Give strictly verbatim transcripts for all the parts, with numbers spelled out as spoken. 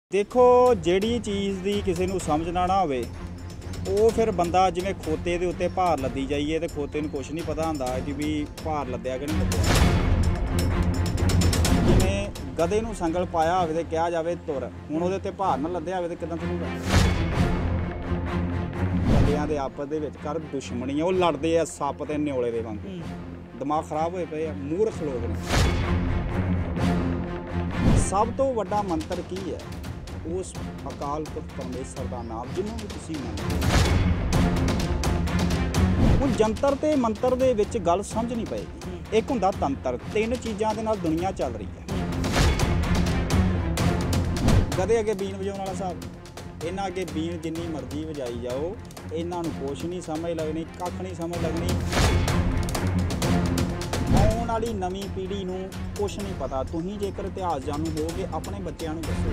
देखो जिहड़ी चीज़ की किसी को समझ ना ना होवे वो फिर बंदा जिवें खोते के उत्ते भार लद्दी जाइए तो खोते नूं कुछ नहीं पता होंदा कि भी भार लद्दिया कि नहीं लद्दिया। जिवें गधे नूं संगल पाया होवे ते कहा जावे तुर, हुण उहदे उत्ते भार ना लद्दिया होवे ते किदां तुरूगा। बंदियां दे आपस दे विच कर दुश्मनी है, वो लड़दे आ सप्प ते न्योले दे वांगू, दिमाग खराब होए पे आ, मूर्ख लोग ने। सब तो वड्डा मंत्र की है? उस अकाल पुरख परमेश्वर का नाम जिन्हों भी तुसीं मंनदे। हुण जंतर ते मंत्र दे विच गल समझ नहीं पएगी। एक हुंदा तंत्र, तीन चीज़ां दे नाल दुनिया चल रही है। गधे अगे बीन वजाउण वाला साहब, इन्हां अगे बीन जिन्नी मर्जी वजाई जाओ, इन्हां नूं कुछ नहीं समझ लगनी, कख नहीं समझ लगनी। आउण वाली नवीं पीढ़ी नूं कुछ नहीं पता। तुसीं जेकर इतिहास जानू होगे अपने बच्चों नूं दसो।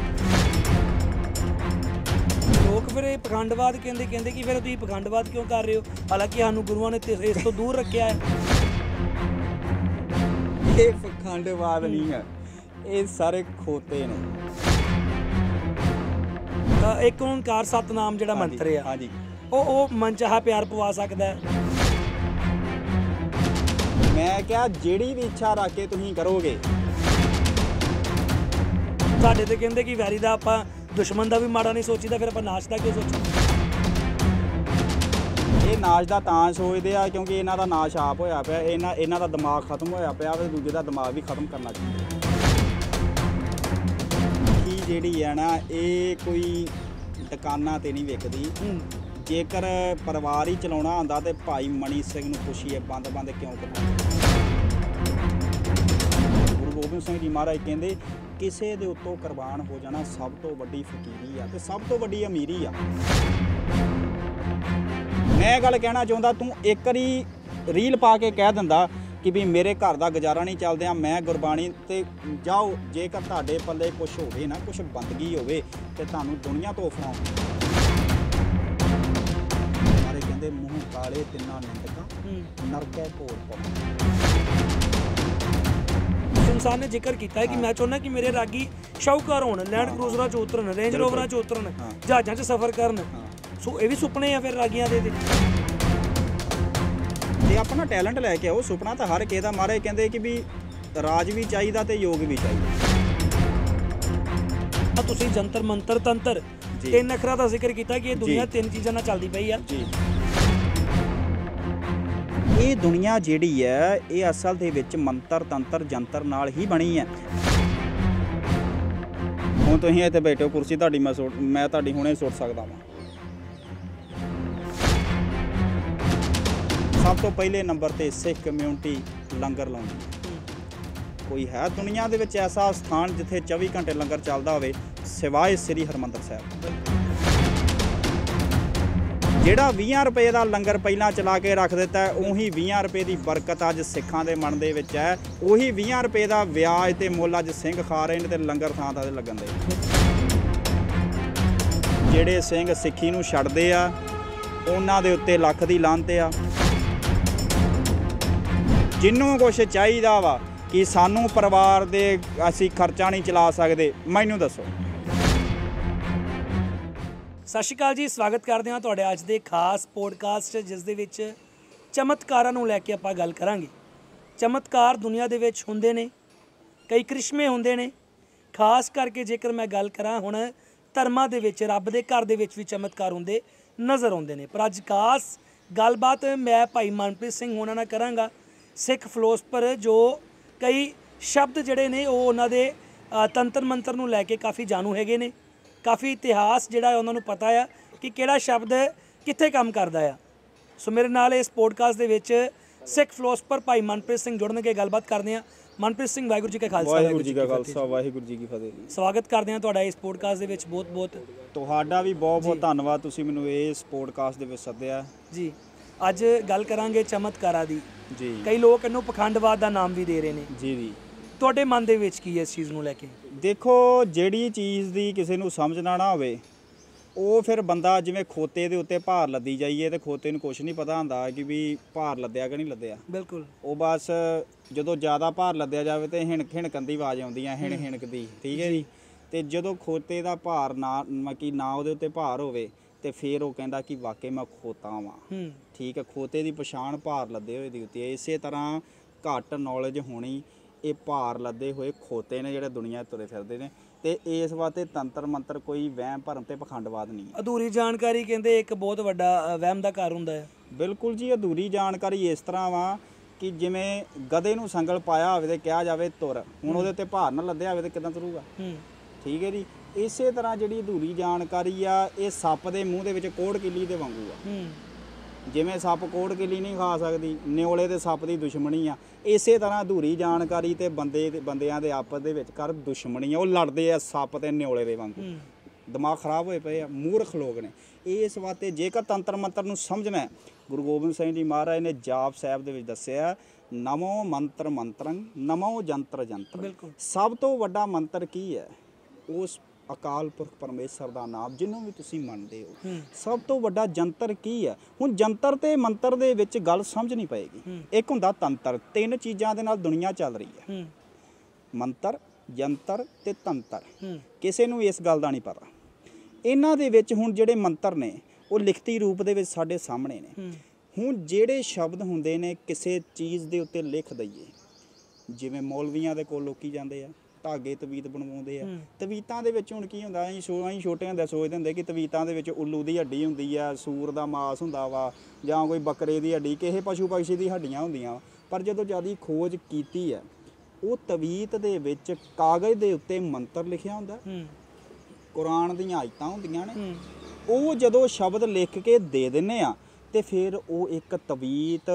लोग फिर पखंडवाद कहते कहते कि फिर तुम पखंडवाद क्यों कर रहे हो, हालांकि सानू गुरुआं ने इस तो दूर रखा है। ये पखंडवाद नहीं है, ये सारे खोते ने। एक ओंकार सतनाम जिहड़ा मंत्र है, हाँ जी, वो वो मन चाहा प्यार पवा सकता है। मैं क्या जिहड़ी भी इच्छा रख के तुसीं करोगे। साडे ते कहंदे कि वैरी दा आपां दुश्मन का भी माड़ा नहीं सोचीदा, फिर आप नाश का क्यों सोचो? ये नाश का तां सोचते हैं क्योंकि इन्हों का नाश आप होया पिया, इन्हां इन्हां दा दिमाग खत्म होया पिया, फिर दूजे का दिमाग भी खत्म करना चाहिए। कि जिहड़ी है ना ये कोई दुकानां ते नहीं विकदी। जेकर परिवार ही चलाउणा हुंदा ते भाई मनी सिंह नूं पुछीए बंद बंद क्यों करना। गुरु गोबिंद सिंह जी महाराज कहंदे किसी दे उत्तों कुर्बान हो जाना सब तो वड्डी फकीरी आ ते सब तो वड्डी अमीरी आ। मैं गल कहना चाहुंदा, तूं एक बारी रील पा के कह दिंदा कि भी मेरे घर का गुजारा नहीं चलदे, मैं गुरबाणी ते जाओ। जेकर तुहाडे पल्ले कुछ होवे ना, कुछ बंदगी होवे ते तुहानूं दुनिया तो ऑफरां मारे कहंदे मूँह काले तिन्ना निंदका नरकै घोर पाउं। इंसान ने जिक्र किया है कि मैं चाहना कि मेरे रागी शाहूकार होण, लैंड क्रूजरां च उतरन, रेंज रोवरां च उतरन, जहाज़ां च सफर करन। सो ये भी सुपने आ फिर रागियां दे। ते अपना टैलेंट लैके आओ। सुपना तो हर किसी दा, महाराज कहंदे कि भी राज भी चाहिए ते योग भी चाहिए। तुसीं जंतर मंतर तंत्र तीन अखरां दा जिक्र किया कि ये दुनिया तीन चीज़ां नाल चलदी पई आ। ये दुनिया जिहड़ी है ये असल दे विच मंत्र तंत्र जंतर नाल ही बनी है। हुण तुसीं इत्थे बैठे हो, कुर्सी तुहाडी मैं सुट मैं तुहाडी हुणे सुट सकदा वां। सब तो पहले नंबर ते सिख कम्यूनिटी लंगर लाउंदी है। कोई है दुनिया दे विच ऐसा स्थान जिथे चौबी घंटे लंगर चलदा होवे सिवाय श्री हरमंदर साहिब। ਜਿਹੜਾ ਵੀਹ ਰੁਪਏ ਦਾ ਲੰਗਰ ਪਹਿਲਾਂ ਚਲਾ ਕੇ ਰੱਖ ਦਿੱਤਾ ਹੈ, ਉਹੀ ਵੀਹ ਰੁਪਏ ਦੀ ਬਰਕਤ ਅੱਜ ਸਿੱਖਾਂ ਦੇ ਮਨ ਦੇ ਵਿੱਚ ਹੈ। ਉਹੀ ਵੀਹ ਰੁਪਏ ਦਾ ਵਿਆਜ ਤੇ ਮੁੱਲ ਅੱਜ ਸਿੰਘ ਖਾ ਰਹੇ ਨੇ ਤੇ ਲੰਗਰ ਥਾਂ ਥਾਂ ਤੇ ਲੱਗਣ ਦੇ। ਜਿਹੜੇ ਸਿੰਘ ਸਿੱਖੀ ਨੂੰ ਛੱਡਦੇ ਆ ਉਹਨਾਂ ਦੇ ਉੱਤੇ ਲੱਖ ਦੀ ਲਾਹਨਤ ਆ। ਜਿਹਨੂੰ ਕੁਛ ਚਾਹੀਦਾ ਵਾ ਕਿ ਸਾਨੂੰ ਪਰਿਵਾਰ ਦੇ ਅਸੀਂ ਖਰਚਾ ਨਹੀਂ ਚਲਾ ਸਕਦੇ, ਮੈਨੂੰ ਦੱਸੋ। सत श्री अकाल जी, स्वागत करते हैं तुहाडे अज दे खास पॉडकास्ट जिस दे विच चमत्कारां नूं लैके आपां गल करांगे। चमत्कार दुनिया दे विच हुंदे ने, कई करिश्मे हुंदे ने। खास करके जेकर मैं गल करां हुण धर्मां दे विच रब दे घर दे विच भी चमत्कार हुंदे नज़र आउंदे ने। पर अज खास गलबात मैं भाई मनप्रीत सिंह होना नाल करांगा, सिख फिलोसफर जो कई शब्द जिहड़े ने वो उन्हां दे तंत्र मंत्र नूं लैके काफ़ी जाणू हैगे ने। काफ़ी इतिहास जिहड़ा उन्होंने पता है कि किहड़ा शब्द कित्थे काम करदा है। सो मेरे नाल इस पॉडकास्ट दे विच सिख फिलोसफर भाई मनप्रीत सिंह जुड़नगे, गलबात करते हैं। मनप्रीत सिंह वाहिगुरू जी का खालसा, वाहिगुरू जी का खालसा, वाहिगुरू जी की फतेह। स्वागत करते हैं तुहाडा इस पॉडकास्ट दे विच। बहुत बहुत तुहाडा भी बहुत बहुत धन्नवाद, तुसीं मैनूं इस पॉडकास्ट दे विच सद्दिआ जी। अज गल करांगे चमत्कारां दी जी। कई लोग इहनूं पखंडवाद दा नाम भी दे रहे हैं जी जी। ਤੁਹਾਡੇ ਮਨ ਦੇ ਵਿੱਚ ਕੀ ਹੈ ਇਸ ਚੀਜ਼ ਨੂੰ ਲੈ ਕੇ? ਦੇਖੋ ਜਿਹੜੀ ਚੀਜ਼ ਦੀ ਕਿਸੇ ਨੂੰ ਸਮਝ ਨਾ ਨਾ ਹੋਵੇ ਉਹ ਫਿਰ ਬੰਦਾ ਜਿਵੇਂ ਖੋਤੇ ਦੇ ਉੱਤੇ ਭਾਰ ਲੱਦੀ ਜਾਈਏ ਤੇ ਖੋਤੇ ਨੂੰ ਕੁਝ ਨਹੀਂ ਪਤਾ ਹੁੰਦਾ ਕਿ ਵੀ ਭਾਰ ਲੱਦਿਆ ਕਿ ਨਹੀਂ ਲੱਦਿਆ। ਬਿਲਕੁਲ। ਉਹ ਬਸ ਜਦੋਂ ਜ਼ਿਆਦਾ ਭਾਰ ਲੱਦਿਆ ਜਾਵੇ ਤੇ ਹਿਣਕ ਹਿਣਕਣ ਦੀ ਆਵਾਜ਼ ਆਉਂਦੀ ਹੈ, ਹਿਣ ਹਿਣਕ ਦੀ, ਠੀਕ ਹੈ ਜੀ। ਤੇ ਜਦੋਂ ਖੋਤੇ ਦਾ ਭਾਰ ਨਾ ਮਕੀ ਨਾ ਉਹਦੇ ਉੱਤੇ ਭਾਰ ਹੋਵੇ ਤੇ ਫਿਰ ਉਹ ਕਹਿੰਦਾ ਕਿ ਵਾਕਈ ਮੈਂ ਖੋਤਾ ਵਾਂ। ਹੂੰ ਠੀਕ ਹੈ, ਖੋਤੇ ਦੀ ਪਛਾਣ ਭਾਰ ਲੱਦੇ ਹੋਏ ਦੀ ਹੁੰਦੀ ਹੈ। ਇਸੇ ਤਰ੍ਹਾਂ ਘੱਟ ਨੌਲੇਜ ਹੋਣੀ, ਇਹ ਭਾਰ ਲੱਦੇ ਹੋਏ ਖੋਤੇ ਨੇ ਜਿਹੜੇ ਦੁਨੀਆ 'ਤੇ ਤੁਰੇ ਫਿਰਦੇ ਨੇ। ਤੇ ਇਸ ਵਾਸਤੇ ਤੰਤਰ ਮੰਤਰ ਕੋਈ ਵਹਿਮ ਭਰਮ ਤੇ ਪਖੰਡਵਾਦ ਨਹੀਂ ਹੈ। ਅਧੂਰੀ ਜਾਣਕਾਰੀ ਕਹਿੰਦੇ ਇੱਕ ਬਹੁਤ ਵੱਡਾ ਅ, ਵਹਿਮ ਦਾ ਘਰ ਹੁੰਦਾ ਹੈ। ਬਿਲਕੁਲ ਜੀ, ਅਧੂਰੀ ਜਾਣਕਾਰੀ ਇਸ ਤਰ੍ਹਾਂ ਵਾ ਕਿ ਜਿਵੇਂ ਗਧੇ ਨੂੰ ਸੰਗਲ ਪਾਇਆ ਹੋਵੇ ਤੇ ਕਿਹਾ ਜਾਵੇ ਤੁਰ, ਹੁਣ ਉਹਦੇ ਉੱਤੇ ਭਾਰ ਨਾ ਲੱਦਿਆ ਹੋਵੇ ਤੇ ਕਿੱਦਾਂ ਤੁਰੂਗਾ। ਹੂੰ ਠੀਕ ਹੈ ਜੀ। ਇਸੇ ਤਰ੍ਹਾਂ ਜਿਹੜੀ ਅਧੂਰੀ ਜਾਣਕਾਰੀ ਆ, ਇਹ ਸੱਪ ਦੇ ਮੂੰਹ ਦੇ ਵਿੱਚ ਕੋੜ ਕਿੱਲੀ ਦੇ ਵਾਂਗੂ ਆ। ਹੂੰ ਜਿਵੇਂ ਸੱਪ ਕੋੜ ਕਿੱਲੀ ਨਹੀਂ ਖਾ ਸਕਦੀ, ਨਿਓਲੇ ਤੇ ਸੱਪ ਦੀ ਦੁਸ਼ਮਣੀ ਆ, ਇਸੇ ਤਰ੍ਹਾਂ ਅਧੂਰੀ ਜਾਣਕਾਰੀ ਤੇ ਬੰਦੇ ਤੇ ਬੰਦਿਆਂ ਦੇ ਆਪਸ ਦੇ ਵਿੱਚ ਕਰ ਦੁਸ਼ਮਣੀ ਆ। ਉਹ ਲੜਦੇ ਆ ਸੱਪ ਤੇ ਨਿਓਲੇ ਦੇ ਵਾਂਗੂ। ਹੂੰ ਦਿਮਾਗ ਖਰਾਬ ਹੋਏ ਪਏ ਆ, ਮੂਰਖ ਲੋਕ ਨੇ। ਇਸ ਵਾਸਤੇ ਜੇਕਰ ਤੰਤਰ ਮੰਤਰ ਨੂੰ ਸਮਝਣਾ ਹੈ, ਗੁਰੂ ਗੋਬਿੰਦ ਸਿੰਘ ਜੀ ਮਹਾਰਾਜ ਨੇ ਜਾਪ ਸਾਹਿਬ ਦੇ ਵਿੱਚ ਦੱਸਿਆ, ਨਮੋ ਮੰਤਰ ਮੰਤਰੰ ਨਮੋ ਜੰਤਰ ਜੰਤਰ। ਬਿਲਕੁਲ। ਸਭ ਤੋਂ ਵੱਡਾ ਮੰਤਰ ਕੀ ਹੈ? ਉਸ ਅਕਾਲ ਪੁਰਖ ਪਰਮੇਸ਼ਰ ਦਾ ਨਾਮ ਜਿਹਨੂੰ ਵੀ ਤੁਸੀਂ ਮੰਨਦੇ ਹੋ। ਹੂੰ ਸਭ ਤੋਂ ਵੱਡਾ ਜੰਤਰ ਕੀ ਹੈ? ਹੁਣ ਜੰਤਰ ਤੇ ਮੰਤਰ ਦੇ ਵਿੱਚ ਗੱਲ ਸਮਝਣੀ ਪਏਗੀ। ਹੂੰ ਇੱਕ ਹੁੰਦਾ ਤੰਤਰ, ਤਿੰਨ ਚੀਜ਼ਾਂ ਦੇ ਨਾਲ ਦੁਨੀਆ ਚੱਲ ਰਹੀ ਹੈ, ਹੂੰ ਮੰਤਰ, ਜੰਤਰ ਤੇ ਤੰਤਰ। ਹੂੰ ਕਿਸੇ ਨੂੰ ਇਸ ਗੱਲ ਦਾ ਨਹੀਂ ਪਤਾ। ਇਹਨਾਂ ਦੇ ਵਿੱਚ ਹੁਣ ਜਿਹੜੇ ਮੰਤਰ ਨੇ ਉਹ ਲਿਖਤੀ ਰੂਪ ਦੇ ਵਿੱਚ ਸਾਡੇ ਸਾਹਮਣੇ ਨੇ। ਹੂੰ ਹੁਣ ਜਿਹੜੇ ਸ਼ਬਦ ਹੁੰਦੇ ਨੇ ਕਿਸੇ ਚੀਜ਼ ਦੇ ਉੱਤੇ ਲਿਖ ਦਈਏ, ਜਿਵੇਂ ਮੌਲਵੀਆਂ ਦੇ ਕੋਲ ਲੋਕੀ ਜਾਂਦੇ ਆ, ਧਾਗੇ ਤਵੀਤ ਬਣਵਾਉਂਦੇ ਆ। ਹੂੰ। ਤਵੀਤਾਂ ਦੇ ਵਿੱਚ ਹੁਣ ਕੀ ਹੁੰਦਾ, ਅਸੀਂ ਸੋ ਅਸੀਂ ਛੋਟੇ ਹੁੰਦੇ ਸੋਚਦੇ ਹੁੰਦੇ ਕਿ ਤਵੀਤਾਂ ਦੇ ਵਿੱਚ ਉੱਲੂ ਦੀ ਹੱਡੀ ਹੁੰਦੀ ਆ, ਸੂਰ ਦਾ ਮਾਸ ਹੁੰਦਾ ਵਾ, ਜਾਂ ਕੋਈ ਬੱਕਰੇ ਦੀ ਹੱਡੀ, ਕਿਸੇ ਪਸ਼ੂ ਪੰਛੀ ਦੀ ਹੱਡੀਆਂ ਹੁੰਦੀਆਂ ਵਾ। ਪਰ ਜਦੋਂ ਜ਼ਿਆਦਾ ਖੋਜ ਕੀਤੀ ਹੈ, ਉਹ ਤਵੀਤ ਦੇ ਵਿੱਚ ਕਾਗਜ਼ ਦੇ ਉੱਤੇ ਮੰਤਰ ਲਿਖਿਆ ਹੁੰਦਾ, ਹੂੰ ਕੁਰਾਨ ਦੀਆਂ ਆਇਤਾਂ ਹੁੰਦੀਆਂ ਨੇ। ਹੂੰ ਉਹ ਜਦੋਂ ਸ਼ਬਦ ਲਿਖ ਕੇ ਦੇ ਦਿੰਨੇ ਆ ਤੇ ਫਿਰ ਉਹ ਇੱਕ ਤਵੀਤ